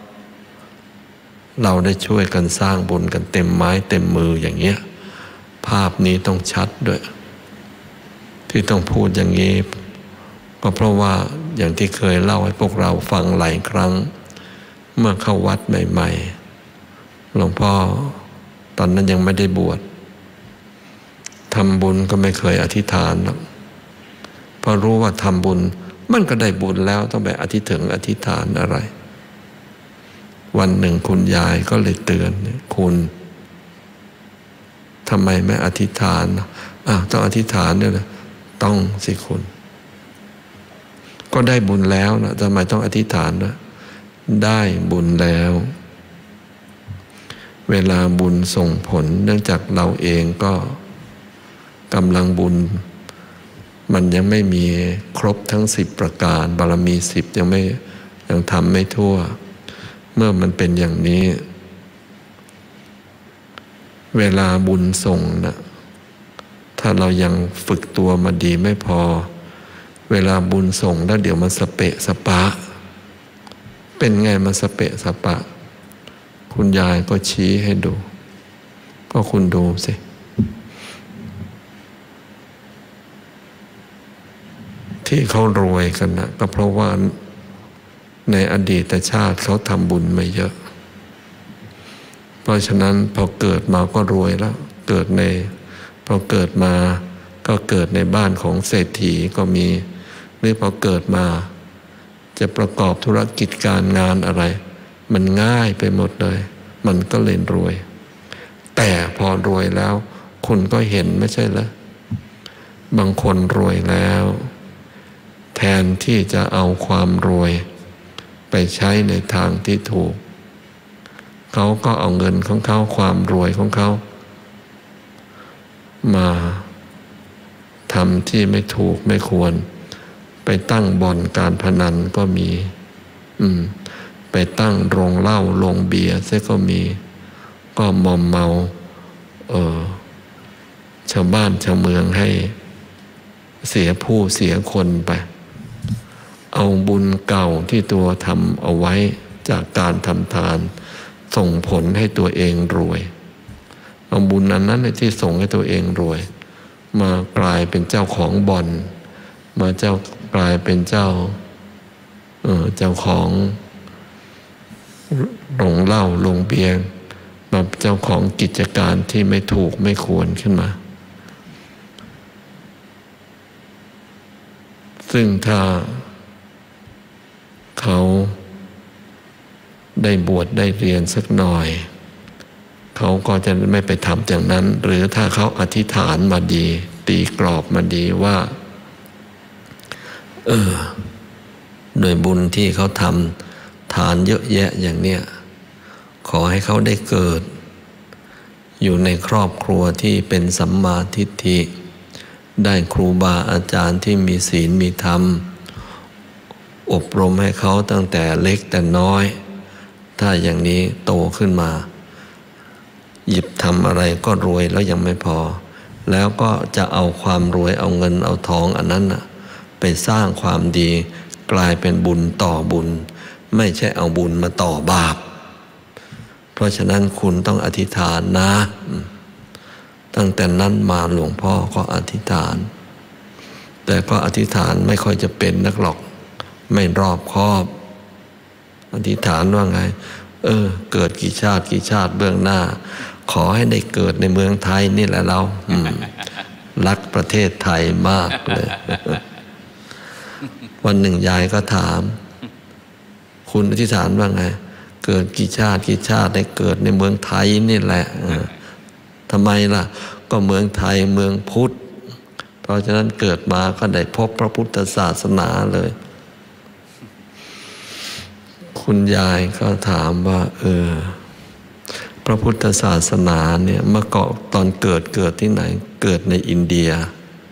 เราได้ช่วยกันสร้างบุญกันเต็มไม้เต็มมืออย่างเงี้ยภาพนี้ต้องชัดด้วยที่ต้องพูดอย่างนี้ก็เพราะว่าอย่างที่เคยเล่าให้พวกเราฟังหลายครั้งเมื่อเข้าวัดใหม่ๆหลวงพ่อตอนนั้นยังไม่ได้บวชทำบุญก็ไม่เคยอธิษฐานหรอกเพราะรู้ว่าทำบุญมันก็ได้บุญแล้วต้องไปอธิษฐานอะไรวันหนึ่งคุณยายก็เลยเตือนคุณทำไมไม่อธิษฐานต้องอธิษฐานด้วยนะต้องสิคุณก็ได้บุญแล้วนะทำไมต้องอธิษฐานนะได้บุญแล้วเวลาบุญส่งผลเนื่องจากเราเองก็กำลังบุญมันยังไม่มีครบทั้ง10ประการบารมี10ยังทำไม่ทั่วเมื่อมันเป็นอย่างนี้เวลาบุญส่งนะถ้าเรายังฝึกตัวมาดีไม่พอเวลาบุญส่งแล้วเดี๋ยวมันสเปะสปะเป็นไงมันสเปะสปะคุณยายก็ชี้ให้ดูก็คุณดูสิที่เขารวยกันนะก็เพราะว่าในอดีตชาติเขาทำบุญมาเยอะเพราะฉะนั้นพอเกิดมาก็รวยแล้วพอเกิดมาก็เกิดในบ้านของเศรษฐีก็มีหรือพอเกิดมาจะประกอบธุรกิจการงานอะไรมันง่ายไปหมดเลยมันก็เลยรวยแต่พอรวยแล้วคุณก็เห็นไม่ใช่เหรอบางคนรวยแล้วแทนที่จะเอาความรวยไปใช้ในทางที่ถูกเขาก็เอาเงินของเขาความรวยของเขามาทำที่ไม่ถูกไม่ควรไปตั้งบ่อนการพนันก็มีไปตั้งโรงเหล้าโรงเบียร์ซะก็มีก็มอมเมาชาวบ้านชาวเมืองให้เสียผู้เสียคนไปเอาบุญเก่าที่ตัวทำเอาไว้จากการทำทานส่งผลให้ตัวเองรวยเอาบุญนั้นที่ส่งให้ตัวเองรวยมากลายเป็นเจ้าของบ่อนกลายเป็นเจ้าของโรงเหล้าโรงเบียร์มาเจ้าของกิจการที่ไม่ถูกไม่ควรขึ้นมาซึ่งถ้าเขาได้บวชได้เรียนสักหน่อยเขาก็จะไม่ไปทำอย่างนั้นหรือถ้าเขาอธิษฐานมาดีตีกรอบมาดีว่าโดยบุญที่เขาทำทานเยอะแยะอย่างเนี้ยขอให้เขาได้เกิดอยู่ในครอบครัวที่เป็นสัมมาทิฏฐิได้ครูบาอาจารย์ที่มีศีลมีธรรมอบรมให้เขาตั้งแต่เล็กแต่น้อยถ้าอย่างนี้โตขึ้นมาหยิบทำอะไรก็รวยแล้วยังไม่พอแล้วก็จะเอาความรวยเอาเงินเอาทองอันนั้นไปสร้างความดีกลายเป็นบุญต่อบุญไม่ใช่เอาบุญมาต่อบาปเพราะฉะนั้นคุณต้องอธิษฐานนะตั้งแต่นั้นมาหลวงพ่อก็อธิษฐานแต่ก็อธิษฐานไม่ค่อยจะเป็นนักหรอกไม่รอบคอบอธิษฐานว่าไงเกิดกี่ชาติเบื้องหน้าขอให้ได้เกิดในเมืองไทยนี่แหละเรารักประเทศไทยมากเลยวันหนึ่งยายก็ถามคุณอธิษฐานว่าไงเกิดกี่ชาติได้เกิดในเมืองไทยนี่แหละทำไมล่ะก็เมืองไทยเมืองพุทธเพราะฉะนั้นเกิดมาก็ได้พบพระพุทธศาสนาเลยคุณยายก็ถามว่าพระพุทธศาสนาเนี่ยเมื่อก่อนตอนเกิดที่ไหนเกิดในอินเดีย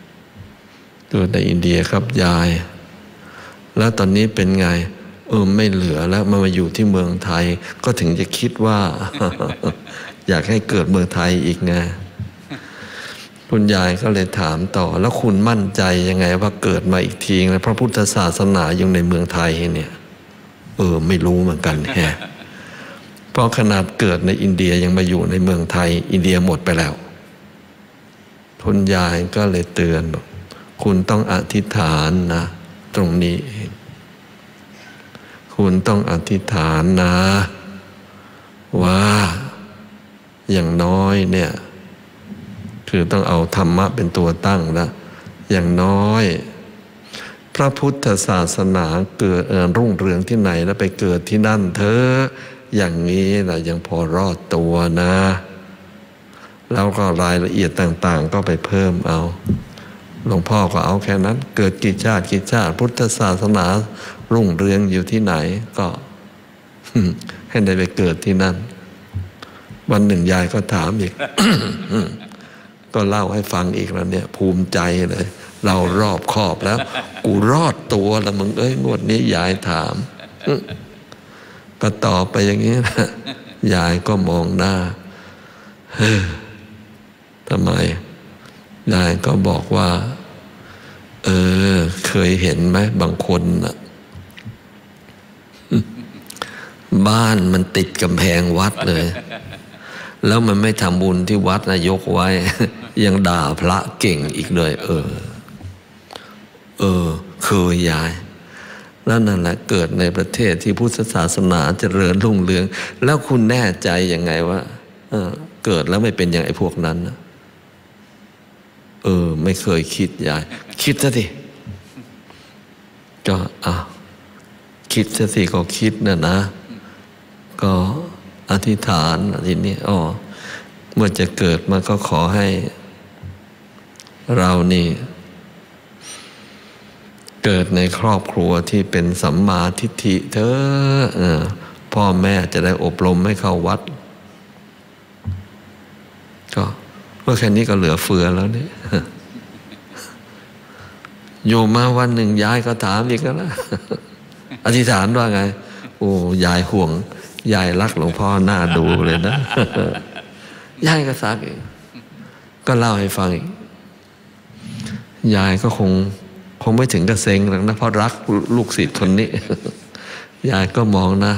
ครับยายแล้วตอนนี้เป็นไงไม่เหลือแล้วมาอยู่ที่เมืองไทยก็ถึงจะคิดว่า อยากให้เกิดเมืองไทยอีกไงคุณยายก็เลยถามต่อแล้วคุณมั่นใจยังไงว่าเกิดมาอีกทีแล้วพระพุทธศาสนาอยู่ในเมืองไทยเนี่ยไม่รู้เหมือนกันแฮะเพราะขนาดเกิดในอินเดียยังมาอยู่ในเมืองไทยอินเดียหมดไปแล้วคุณยายก็เลยเตือนบอกคุณต้องอธิษฐานนะตรงนี้คุณต้องอธิษฐานนะว่าอย่างน้อยเนี่ยคือต้องเอาธรรมะเป็นตัวตั้งแล้วอย่างน้อยพระพุทธศาสนาเกิดรุ่งเรืองที่ไหนแล้วไปเกิดที่นั่นเถอะอย่างนี้แหละยังพอรอดตัวนะแล้วก็รายละเอียดต่างๆก็ไปเพิ่มเอาหลวงพ่อก็เอาแค่นั้นเกิดกี่ชาติพุทธศาสนารุ่งเรืองอยู่ที่ไหนก็ ให้ได้ไปเกิดที่นั่นวันหนึ่งยายก็ถามอีก ก็เล่าให้ฟังอีกแล้วเนี่ยภูมิใจเลยเรารอบคอบแล้วกูรอดตัวแล้วมึงงวดนี้ยายถาม ก็ตอบไปอย่างนี้นะยายก็มองหน้าทำไมยายก็บอกว่าเคยเห็นไหมบางคนน่ะ บ้านมันติดกำแพงวัดเลยแล้วมันไม่ทำบุญที่วัดนะยกไว้ ยังด่าพระเก่งอีกเลยเคยยายแล้วนั่นแหละเกิดในประเทศที่พุทธศาสนาเจริญรุ่งเรืองแล้วคุณแน่ใจยังไงว่าเกิดแล้วไม่เป็นอย่างไอ้พวกนั้นนะไม่เคยคิดยายคิดซะสิก็คิดซะสิก็คิดนะก็อธิษฐานทีนี้เมื่อจะเกิดมาก็ขอให้เรานี่เกิดในครอบครัวที่เป็นสัมมาทิฏฐิเถอะพ่อแม่จะได้อบรมให้เข้าวัดก็เมื่อแค่นี้ก็เหลือเฟือแล้วนี่ โยมมาวันหนึ่งยายก็ถามอีกแล้วนะ อธิษฐานว่าไงยายห่วงยายรักหลวงพ่อหน้าดูเลยนะ ยายก็ซักอีกก็เล่าให้ฟังอีกยายก็คงไม่ถึงกับเซ็งหรอกนะเพราะรักลูกศิษย์คนนี้ ยายก็มองนะ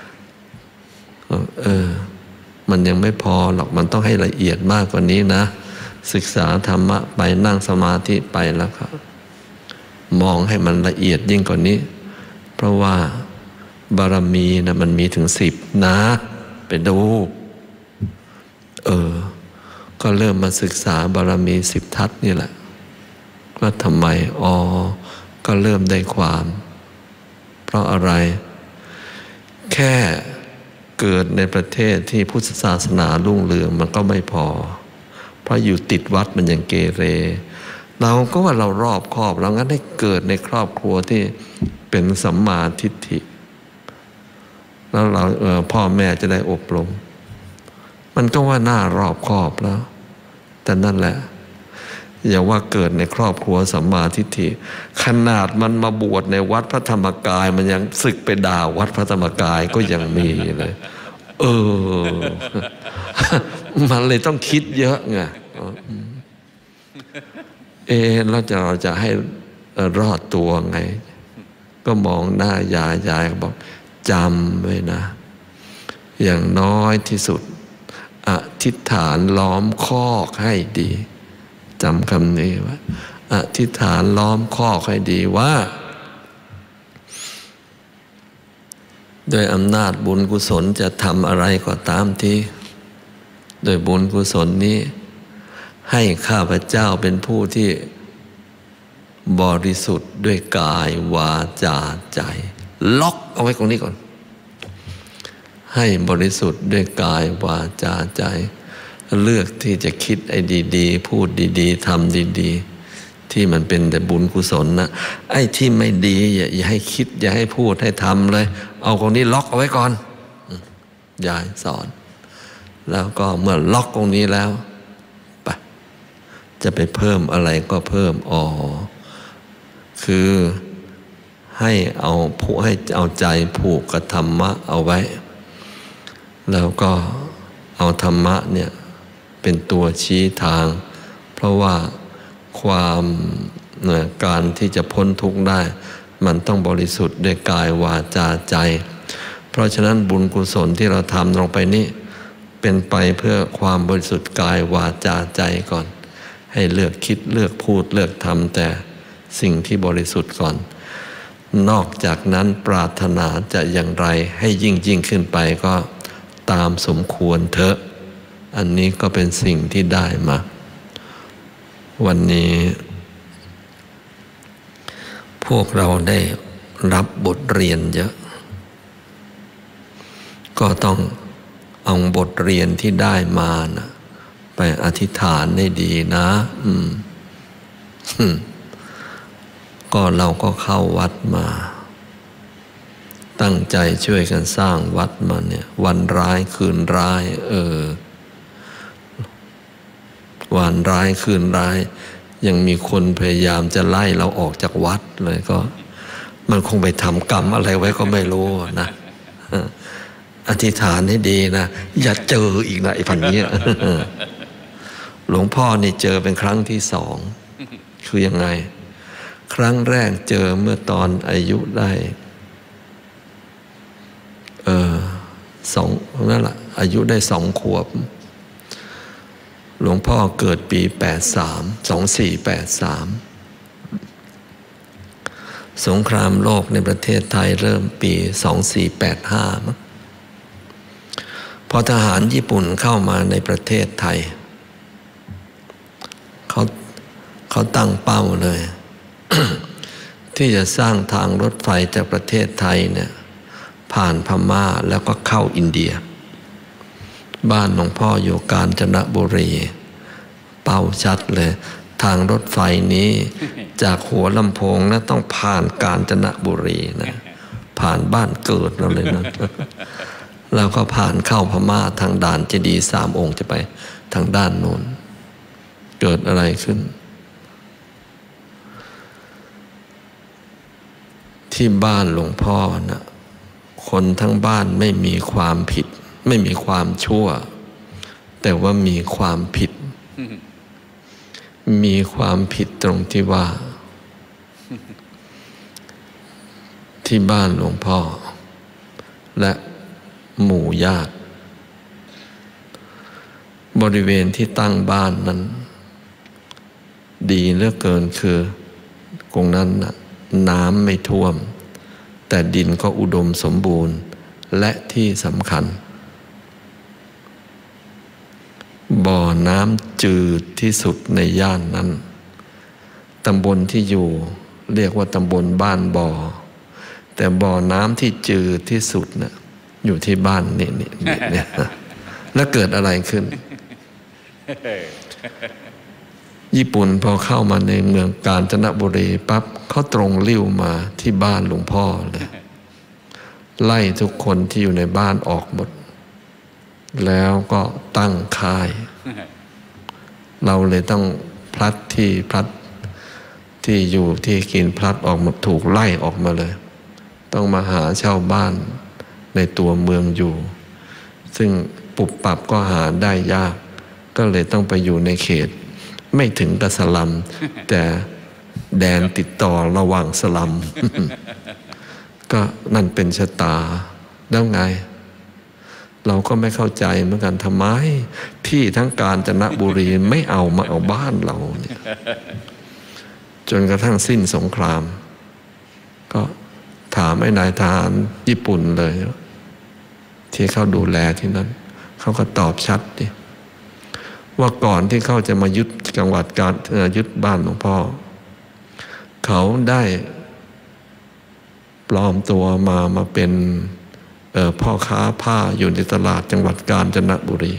มันยังไม่พอหรอกมันต้องให้ละเอียดมากกว่านี้นะศึกษาธรรมะไปนั่งสมาธิไปแล้วก็มองให้มันละเอียดยิ่งกว่านี้เพราะว่าบารมีนะมันมีถึง10นะไปดูก็เริ่มมาศึกษาบารมี10ทัศนี่แหละว่าทำไมก็เริ่มได้ความเพราะอะไรแค่เกิดในประเทศที่พุทธศาสนารุ่งเรืองมันก็ไม่พอเพราะอยู่ติดวัดมันยังเกเรเราก็ว่าเรารอบคอบเรางั้นได้เกิดในครอบครัวที่เป็นสัมมาทิฏฐิแล้วเราพ่อแม่จะได้อบรมมันก็ว่าน่ารอบคอบแล้วแต่นั่นแหละอย่าว่าเกิดในครอบครัวสัมมาทิฏฐิขนาดมันมาบวชในวัดพระธรรมกายมันยังศึกไปด่าวัดพระธรรมกายก็ยังมีเลยมันเลยต้องคิดเยอะไงแล้วเราจะให้รอดตัวไงก็มองหน้ายายก็บอกจำไว้นะอย่างน้อยที่สุดอธิษฐานล้อมคอกให้ดีจำคำนี้ไว้อธิษฐานล้อมคอกให้ดีว่าโดยอำนาจบุญกุศลจะทำอะไรก็ตามที่โดยบุญกุศลนี้ให้ข้าพเจ้าเป็นผู้ที่บริสุทธิ์ด้วยกายวาจาใจล็อกเอาไว้ตรงนี้ก่อนให้บริสุทธิ์ด้วยกายวาจาใจเลือกที่จะคิดไอ้ดีๆพูดดีๆทำดีๆที่มันเป็นแต่บุญกุศลนะไอ้ที่ไม่ดีอย่าให้คิดอย่าให้พูดให้ทำเลยเอาตรงนี้ล็อกเอาไว้ก่อนยายสอนแล้วก็เมื่อล็อกตรงนี้แล้วไปจะไปเพิ่มอะไรก็เพิ่มคือให้เอาใจผูกกับธรรมะเอาไว้แล้วก็เอาธรรมะเนี่ยเป็นตัวชี้ทางเพราะว่าการที่จะพ้นทุกข์ได้มันต้องบริสุทธิ์ด้วยกายวาจาใจเพราะฉะนั้นบุญกุศลที่เราทำลงไปนี้เป็นไปเพื่อความบริสุทธิ์กายวาจาใจก่อนให้เลือกคิดเลือกพูดเลือกทำแต่สิ่งที่บริสุทธิ์ก่อนนอกจากนั้นปรารถนาจะอย่างไรให้ยิ่งขึ้นไปก็ตามสมควรเถอะอันนี้ก็เป็นสิ่งที่ได้มาวันนี้พวกเราได้รับบทเรียนเยอะก็ต้องเอาบทเรียนที่ได้มานะไปอธิษฐานให้ดีนะก็เราก็เข้าวัดมาตั้งใจช่วยกันสร้างวัดมาเนี่ยวันร้ายคืนร้ายวันร้ายคืนร้ายยังมีคนพยายามจะไล่เราออกจากวัดเลยก็มันคงไปทำกรรมอะไรไว้ก็ไม่รู้นะอธิษฐานให้ดีนะอย่าเจออีกนะไอ้พันนี้ หลวงพ่อนี่เจอเป็นครั้งที่สองคือยังไงครั้งแรกเจอเมื่อตอนอายุได้นั่นแหละอายุได้2 ขวบหลวงพ่อเกิดปี2483สงครามโลกในประเทศไทยเริ่มปี2485มั้งพอทหารญี่ปุ่นเข้ามาในประเทศไทยเขาตั้งเป้าเลย ที่จะสร้างทางรถไฟจากประเทศไทยเนี่ยผ่านพม่าแล้วก็เข้าอินเดียบ้านหลวงพ่ออยู่กาญจนบุรีเป้าชัดเลยทางรถไฟนี้ จากหัวลำโพงนะต้องผ่านกาญจนบุรีนะผ่านบ้านเกิดเราเลยนะ แล้วก็ผ่านเข้าพม่าทางด่านเจดีย์3 องค์จะไปทางด้านโน้นเกิดอะไรขึ้นที่บ้านหลวงพ่อนะคนทั้งบ้านไม่มีความผิดไม่มีความชั่วแต่ว่ามีความผิดมีความผิดตรงที่ว่าที่บ้านหลวงพ่อและหมู่ญาติบริเวณที่ตั้งบ้านนั้นดีเหลือเกินคือตรงนั้นน่ะน้ำไม่ท่วมแต่ดินก็อุดมสมบูรณ์และที่สำคัญบ่อน้ำจืดที่สุดในย่านนั้นตำบลที่อยู่เรียกว่าตำบลบ้านบ่อแต่บ่อน้ำที่จืดที่สุดน่ะอยู่ที่บ้านนี่แล้วเกิดอะไรขึ้น ญี่ปุ่นพอเข้ามาในเมืองกาญจนบุรีปั๊บเขาตรงลิ้วมาที่บ้านหลวงพ่อเลยไล่ทุกคนที่อยู่ในบ้านออกหมดแล้วก็ตั้งค่าย เราเลยต้องพลัดที่อยู่ที่กินพลัดออกมาถูกไล่ออกมาเลยต้องมาหาเช่าบ้านในตัวเมืองอยู่ซึ่งปุบปับก็หาได้ยากก็เลยต้องไปอยู่ในเขตไม่ถึงกับสลัม แต่แดนติดต่อระหว่างสลัม ก็นั่นเป็นชะตาแล้วไงเราก็ไม่เข้าใจเหมือนกันทำไมที่ทั้งกาญจนบุรีไม่เอามาเอาบ้านเราเนี่ย จนกระทั่งสิ้นสงครามก็ถามไอ้นายทหารญี่ปุ่นเลยที่เขาดูแลที่นั้นเขาก็ตอบชัดดิว่าก่อนที่เขาจะมายึดจังหวัดการยึดบ้านหลวงพ่อเขาได้ปลอมตัวมาเป็นพ่อค้าผ้าอยู่ในตลาดจังหวัดกาญจนบุรี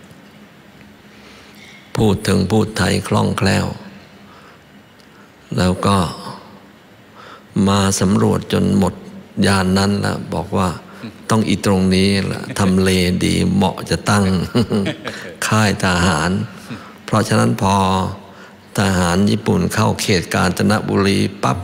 พูดไทยคล่องแคล่วแล้วก็มาสำรวจจนหมดย่านนั้นแล้วบอกว่าต้องอีตรงนี้ล่ะทำเลดีเหมาะจะตั้ง ค่ายทหารเพราะฉะนั้นพอทหารญี่ปุ่นเข้าเขตกาญจนบุรีปั๊บ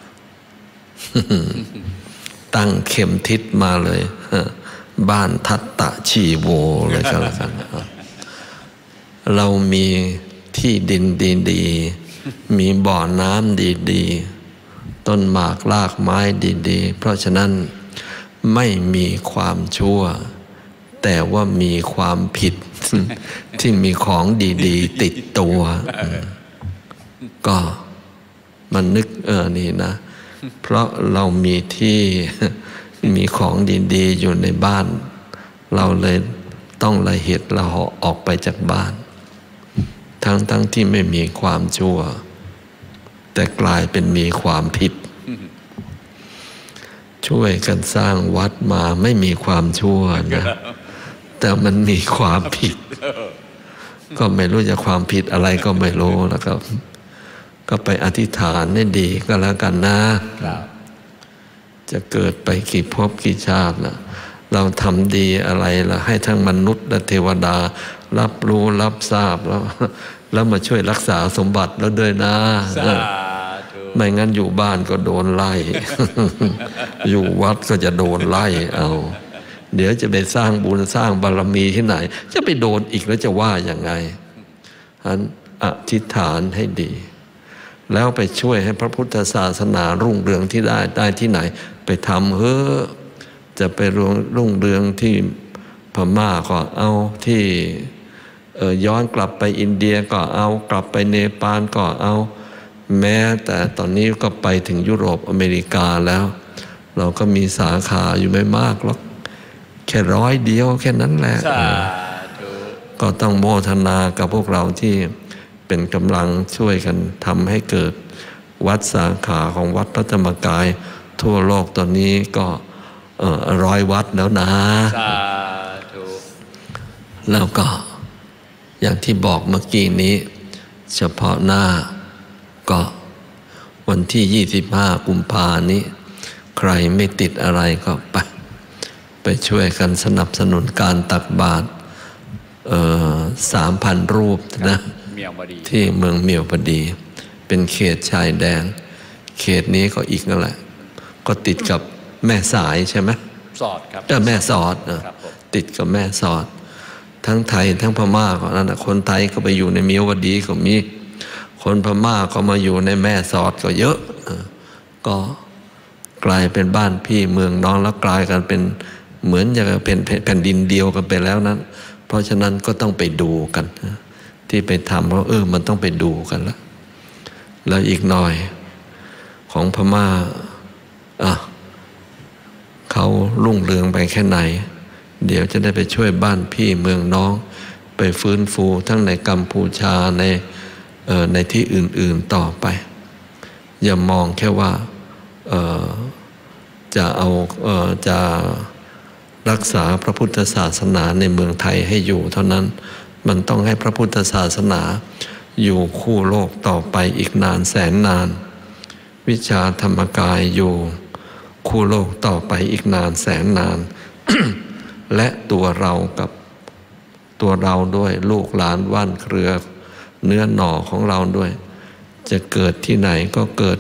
ตั้งเข็มทิศมาเลยบ้านทัตตะชีโวเลยก็แล้วกันเรามีที่ดินดีๆมีบ่อน้ำดีๆต้นหมากรากไม้ดีๆเพราะฉะนั้นไม่มีความชั่วแต่ว่ามีความผิด ที่มีของดีๆติดตัวก็มันนึกนี่นะเพราะเรามีที่มีของดีๆอยู่ในบ้านเราเลยต้องละเหตุละเหาะออกไปจากบ้านทั้งที่ไม่มีความชั่วแต่กลายเป็นมีความผิดช่วยกันสร้างวัดมาไม่มีความชั่วนะแต่มันมีความผิดก็ไม่รู้จะความผิดอะไรก็ไม่รู้นะครับก็ไปอธิษฐานให้ดีก็แล้วกันนะจะเกิดไปกี่ภพกี่ชาตินะเราทำดีอะไรล่ะให้ทั้งมนุษย์และเทวดารับรู้รับทราบแล้วมาช่วยรักษาสมบัติแล้วด้วยนะไม่งั้นอยู่บ้านก็โดนไล่ อยู่วัดก็จะโดนไล่เอาเดี๋ยวจะไปสร้างบุญสร้างบารมีที่ไหนจะไปโดนอีกแล้วจะว่าอย่างไงฉะนั้นอธิษฐานให้ดีแล้วไปช่วยให้พระพุทธศาสนารุ่งเรืองที่ได้ที่ไหนไปทำจะไปรุ่งเรืองที่พม่าก็เอาที่ย้อนกลับไปอินเดียก็เอากลับไปเนปาลก็เอาแม้แต่ตอนนี้ก็ไปถึงยุโรปอเมริกาแล้วเราก็มีสาขาอยู่ไม่มากหรอกแค่100 เดียวแค่นั้นแหละก็ต้องโมทนากับพวกเราที่เป็นกำลังช่วยกันทำให้เกิดวัดสาขาของวัดพระธรรมกายทั่วโลกตอนนี้ก็100 วัดแล้วนะแล้วก็อย่างที่บอกเมื่อกี้นี้เฉพาะหน้าก็วันที่25 กุมภาพันธ์นี้ใครไม่ติดอะไรก็ไปช่วยกันสนับสนุนการตักบาตร3,000 รูปนะที่เมืองเมียวบดีเป็นเขตชายแดนเขตนี้ก็อีกนั่นแหละก็ติดกับแม่สายใช่ไหมสอดครับแม่สอดติดกับแม่สอดทั้งไทยทั้งพม่าก็นั่นนะคนไทยก็ไปอยู่ในเมียวดีก็มีคนพม่าก็มาอยู่ในแม่สอดก็เยอะก็กลายเป็นบ้านพี่เมืองน้องแล้วกลายกันเป็นเหมือนจะเป็นแผ่นดินเดียวกันไปแล้วนั้นเพราะฉะนั้นก็ต้องไปดูกันที่ไปทำเพราะมันต้องไปดูกันแล้วอีกหน่อยของพม่าเขารุ่งเรืองไปแค่ไหนเดี๋ยวจะได้ไปช่วยบ้านพี่เมืองน้องไปฟื้นฟูทั้งในกัมพูชาในที่อื่นๆต่อไปอย่ามองแค่ว่าจะรักษาพระพุทธศาสนาในเมืองไทยให้อยู่เท่านั้นมันต้องให้พระพุทธศาสนาอยู่คู่โลกต่อไปอีกนานแสนนานวิชาธรรมกายอยู่คู่โลกต่อไปอีกนานแสนนาน และตัวเรากับตัวเราด้วยลูกหลานว่านเครือเนื้อหน่อของเราด้วยจะเกิดที่ไหนก็เกิด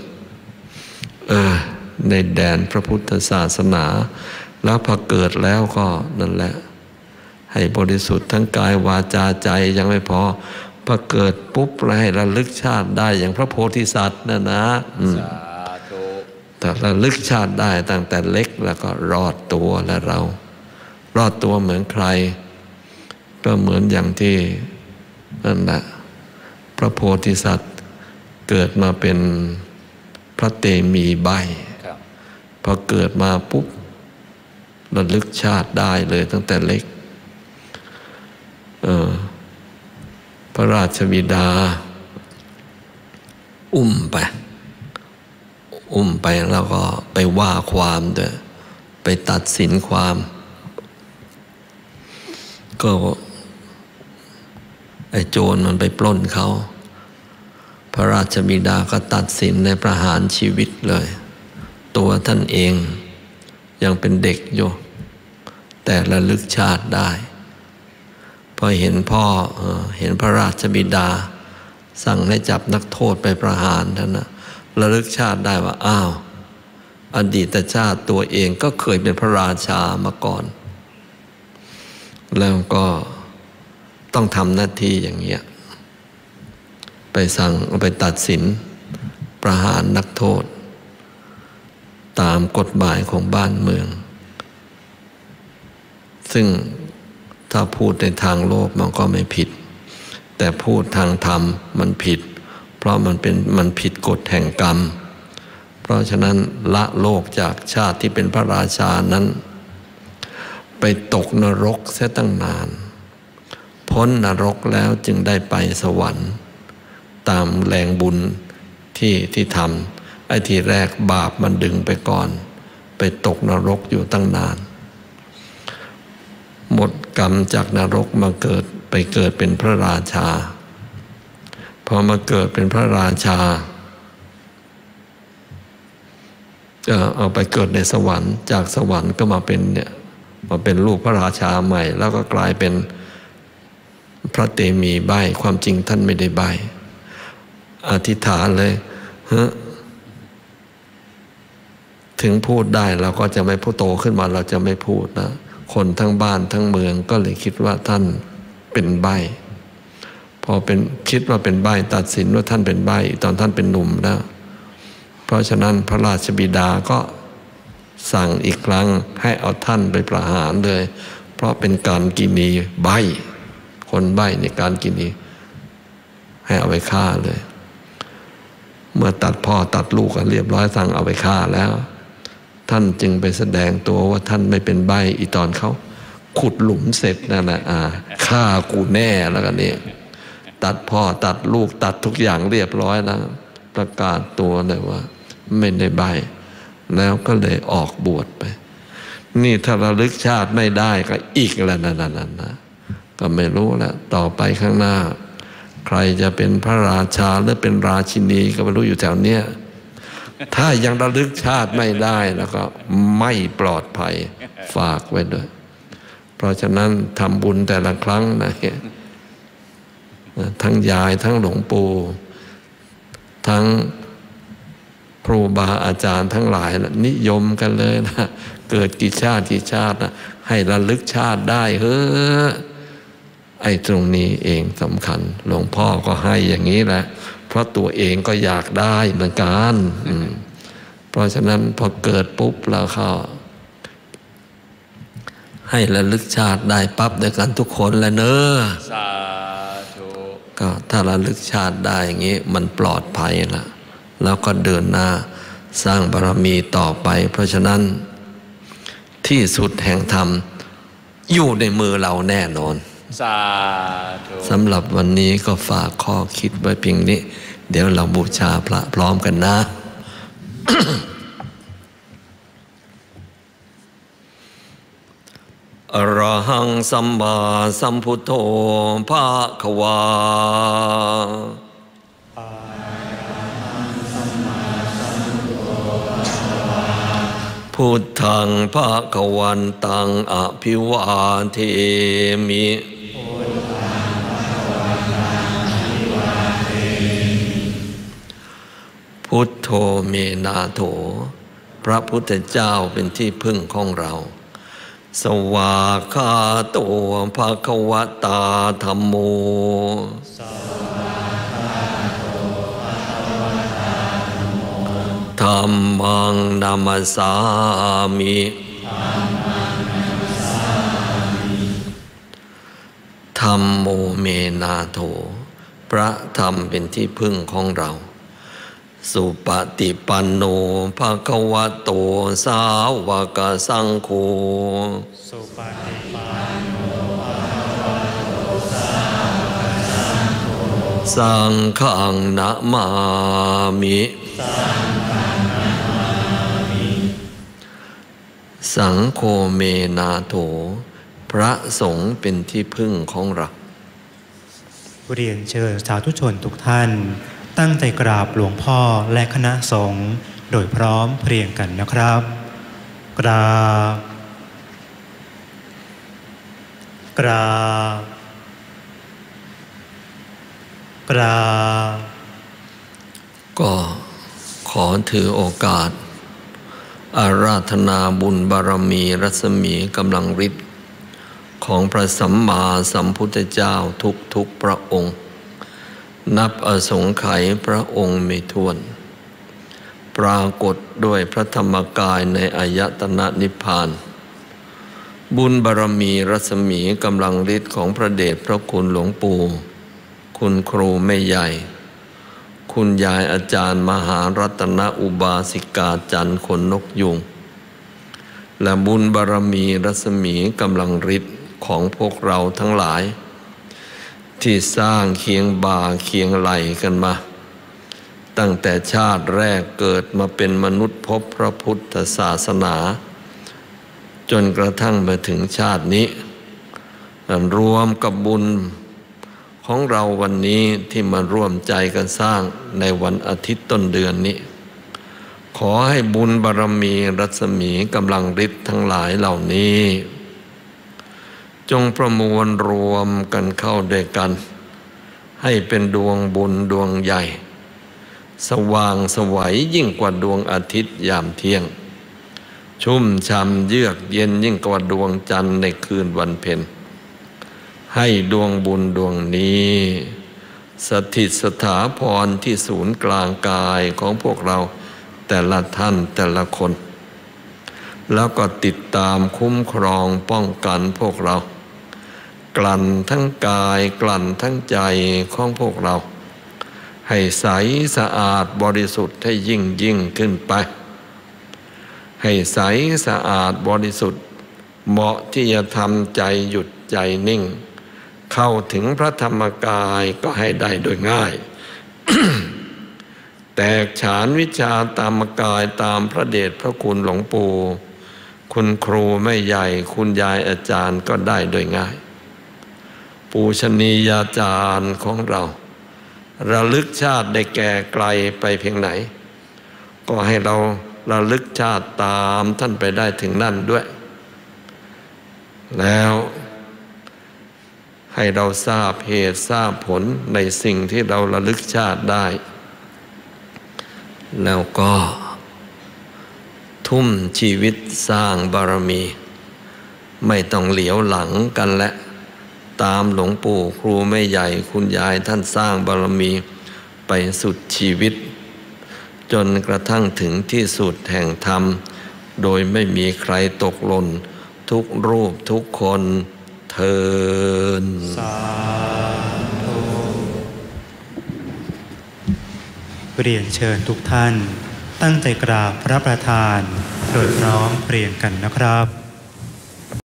ในแดนพระพุทธศาสนาแล้วพอเกิดแล้วก็นั่นแหละให้บริสุทธิ์ทั้งกายวาจาใจยังไม่พอพอเกิดปุ๊บให้ระลึกชาติได้อย่างพระโพธิสัตว์นะแต่ระลึกชาติได้ตั้งแต่เล็กแล้วก็รอดตัวและเรารอดตัวเหมือนใครก็เหมือนอย่างที่นั่นแหละพระโพธิสัตว์เกิดมาเป็นพระเตมีใบพอเกิดมาปุ๊บระลึกชาติได้เลยตั้งแต่เล็กพระราชบิดาอุ้มไปแล้วก็ไปว่าความด้วยไปตัดสินความก็ไอ้โจรมันไปปล้นเขาพระราชบิดาก็ตัดสินในประหารชีวิตเลยตัวท่านเองยังเป็นเด็กอยู่แต่ระลึกชาติได้พอเห็นพ่อเห็นพระราชบิดาสั่งให้จับนักโทษไปประหารท่านนะระลึกชาติได้ว่าอ้าวอดีตชาติตัวเองก็เคยเป็นพระราชามาก่อนแล้วก็ต้องทำหน้าที่อย่างเงี้ยไปสั่งไปตัดสินประหารนักโทษตามกฎหมายของบ้านเมืองซึ่งถ้าพูดในทางโลกมันก็ไม่ผิดแต่พูดทางธรรมมันผิดเพราะมันผิดกฎแห่งกรรมเพราะฉะนั้นละโลกจากชาติที่เป็นพระราชานั้นไปตกนรกเสียตั้งนานพ้นนรกแล้วจึงได้ไปสวรรค์ตามแรงบุญที่ทำไอ้ทีแรกบาปมันดึงไปก่อนไปตกนรกอยู่ตั้งนานหมดกรรมจากนรกมาเกิดเป็นพระราชาพอมาเกิดเป็นพระราชาจะเอาไปเกิดในสวรรค์จากสวรรค์ก็มาเป็นลูกพระราชาใหม่แล้วก็กลายเป็นพระเตมีใบ้ความจริงท่านไม่ได้ใบ้อธิษฐานเลยถึงพูดได้เราก็จะไม่พูดโตขึ้นมาเราจะไม่พูดนะคนทั้งบ้านทั้งเมืองก็เลยคิดว่าท่านเป็นใบ้พอคิดว่าเป็นใบ้ตัดสินว่าท่านเป็นใบ้ตอนท่านเป็นหนุ่มแล้วเพราะฉะนั้นพระราชบิดาก็สั่งอีกครั้งให้เอาท่านไปประหารเลยเพราะเป็นการกินีใบ้คนใบ้ในการกินีให้เอาไปฆ่าเลยเมื่อตัดพ่อตัดลูกกันเรียบร้อยสั่งเอาไปฆ่าแล้วท่านจึงไปแสดงตัวว่าท่านไม่เป็นใบ้อีตอนเขาขุดหลุมเสร็จนั่นแหละฆ่ากูแน่แล้วกันเนี่ยตัดพ่อตัดลูกตัดทุกอย่างเรียบร้อยแล้วประกาศตัวเลยว่าไม่ได้ใบ้แล้วก็เลยออกบวชไปนี่ถ้าระลึกชาติไม่ได้ก็อีกแล้วนั่นนะก็ไม่รู้แล้วต่อไปข้างหน้าใครจะเป็นพระราชาหรือเป็นราชินีก็ไม่รู้อยู่แถวเนี้ยถ้ายังระลึกชาติไม่ได้แล้วก็ไม่ปลอดภัยฝากไว้ด้วยเพราะฉะนั้นทำบุญแต่ละครั้งนะทั้งยายทั้งหลวงปู่ทั้งครูบาอาจารย์ทั้งหลายนิยมกันเลยนะเกิดกี่ชาตินะให้ระลึกชาติได้ไอ้ตรงนี้เองสำคัญหลวงพ่อก็ให้อย่างนี้แหละเพราะตัวเองก็อยากได้เหมือนกันเพราะฉะนั้นพอเกิดปุ๊บแล้วเขาให้ระลึกชาติได้ปั๊บด้วยกันทุกคนแล้วเนอะสาธุก็ถ้าระลึกชาติได้อย่างนี้มันปลอดภัยละแล้วก็เดินหน้าสร้างบารมีต่อไปเพราะฉะนั้นที่สุดแห่งธรรมอยู่ในมือเราแน่นอนสาธุสำหรับวันนี้ก็ฝากข้อคิดไว้เพียงนี้เดี๋ยวเราบูชาพระพร้อมกันนะ อรหังสัมมาสัมพุทโธภะคะวาพุทธังภะคะวันตังอภิวาเทมิพุทโธเมนาโถพระพุทธเจ้าเป็นที่พึ่งของเราสวากขาโตภะคะวตาธัมโมธัมมังนัมสสามิธัมโมเมนาโถพระธรรมเป็นที่พึ่งของเราสุปฏิปันโนภะคะวะโตสาวกสังโฆสุปฏิปันโนภะคะวะโตสาวกสังโฆสังฆังนะมามิสังโฆเมนาโถพระสงฆ์เป็นที่พึ่งของเราเรียนเชิญสาธุชนทุกท่านตั้งใจกราบหลวงพ่อและคณะสงฆ์โดยพร้อมเพรียงกันนะครับกราบกราบกราบก็ขอถือโอกาสอาราธนาบุญบารมีรัศมีกำลังฤทธิ์ของพระสัมมาสัมพุทธเจ้าทุกพระองค์นับอสงไขยพระองค์ไม่ถ้วนปรากฏด้วยพระธรรมกายในอายตนะนิพพานบุญบารมีรัศมีกำลังฤทธิ์ของพระเดชพระคุณหลวงปู่คุณครูแม่ใหญ่คุณยายอาจารย์มหารัตนอุบาสิกาจันทร์ขนนกยุงและบุญบารมีรัศมีกำลังฤทธิ์ของพวกเราทั้งหลายที่สร้างเคียงบ่าเคียงไหลกันมาตั้งแต่ชาติแรกเกิดมาเป็นมนุษย์พบพระพุทธศาสนาจนกระทั่งมาถึงชาตินี้รวมกับบุญของเราวันนี้ที่มาร่วมใจกันสร้างในวันอาทิตย์ต้นเดือนนี้ขอให้บุญบารมีรัศมีกำลังฤทธิ์ทั้งหลายเหล่านี้จงประมวลรวมกันเข้าด้วยกันให้เป็นดวงบุญดวงใหญ่สว่างไสวยิ่งกว่าดวงอาทิตย์ยามเที่ยงชุ่มช่ำเยือกเย็นยิ่งกว่าดวงจันทร์ในคืนวันเพ็ญให้ดวงบุญดวงนี้สถิตสถาพรที่ศูนย์กลางกายของพวกเราแต่ละท่านแต่ละคนแล้วก็ติดตามคุ้มครองป้องกันพวกเรากลั่นทั้งกายกลั่นทั้งใจของพวกเราให้ใสสะอาดบริสุทธิ์ให้ยิ่งขึ้นไปให้ใสสะอาดบริสุทธิ์เหมาะที่จะทำใจหยุดใจนิ่งเข้าถึงพระธรรมกายก็ให้ได้โดยง่าย แตกฉานวิชาตามกายตามพระเดชพระคุณหลวงปู่คุณครูแม่ใหญ่คุณยายอาจารย์ก็ได้โดยง่ายปูชนียาจารย์ของเราระลึกชาติได้แก่ไกลไปเพียงไหนก็ให้เราระลึกชาติตามท่านไปได้ถึงนั่นด้วยแล้วให้เราทราบเหตุทราบผลในสิ่งที่เราระลึกชาติได้แล้วก็ทุ่มชีวิตสร้างบารมีไม่ต้องเหลียวหลังกันและตามหลวงปู่ครูแม่ใหญ่คุณยายท่านสร้างบารมีไปสุดชีวิตจนกระทั่งถึงที่สุดแห่งธรรมโดยไม่มีใครตกหล่นทุกรูปทุกคนเทินสาธุเรียนเชิญทุกท่านตั้งใจกราบพระประธานโดยพร้อมเพรียงกันนะครับ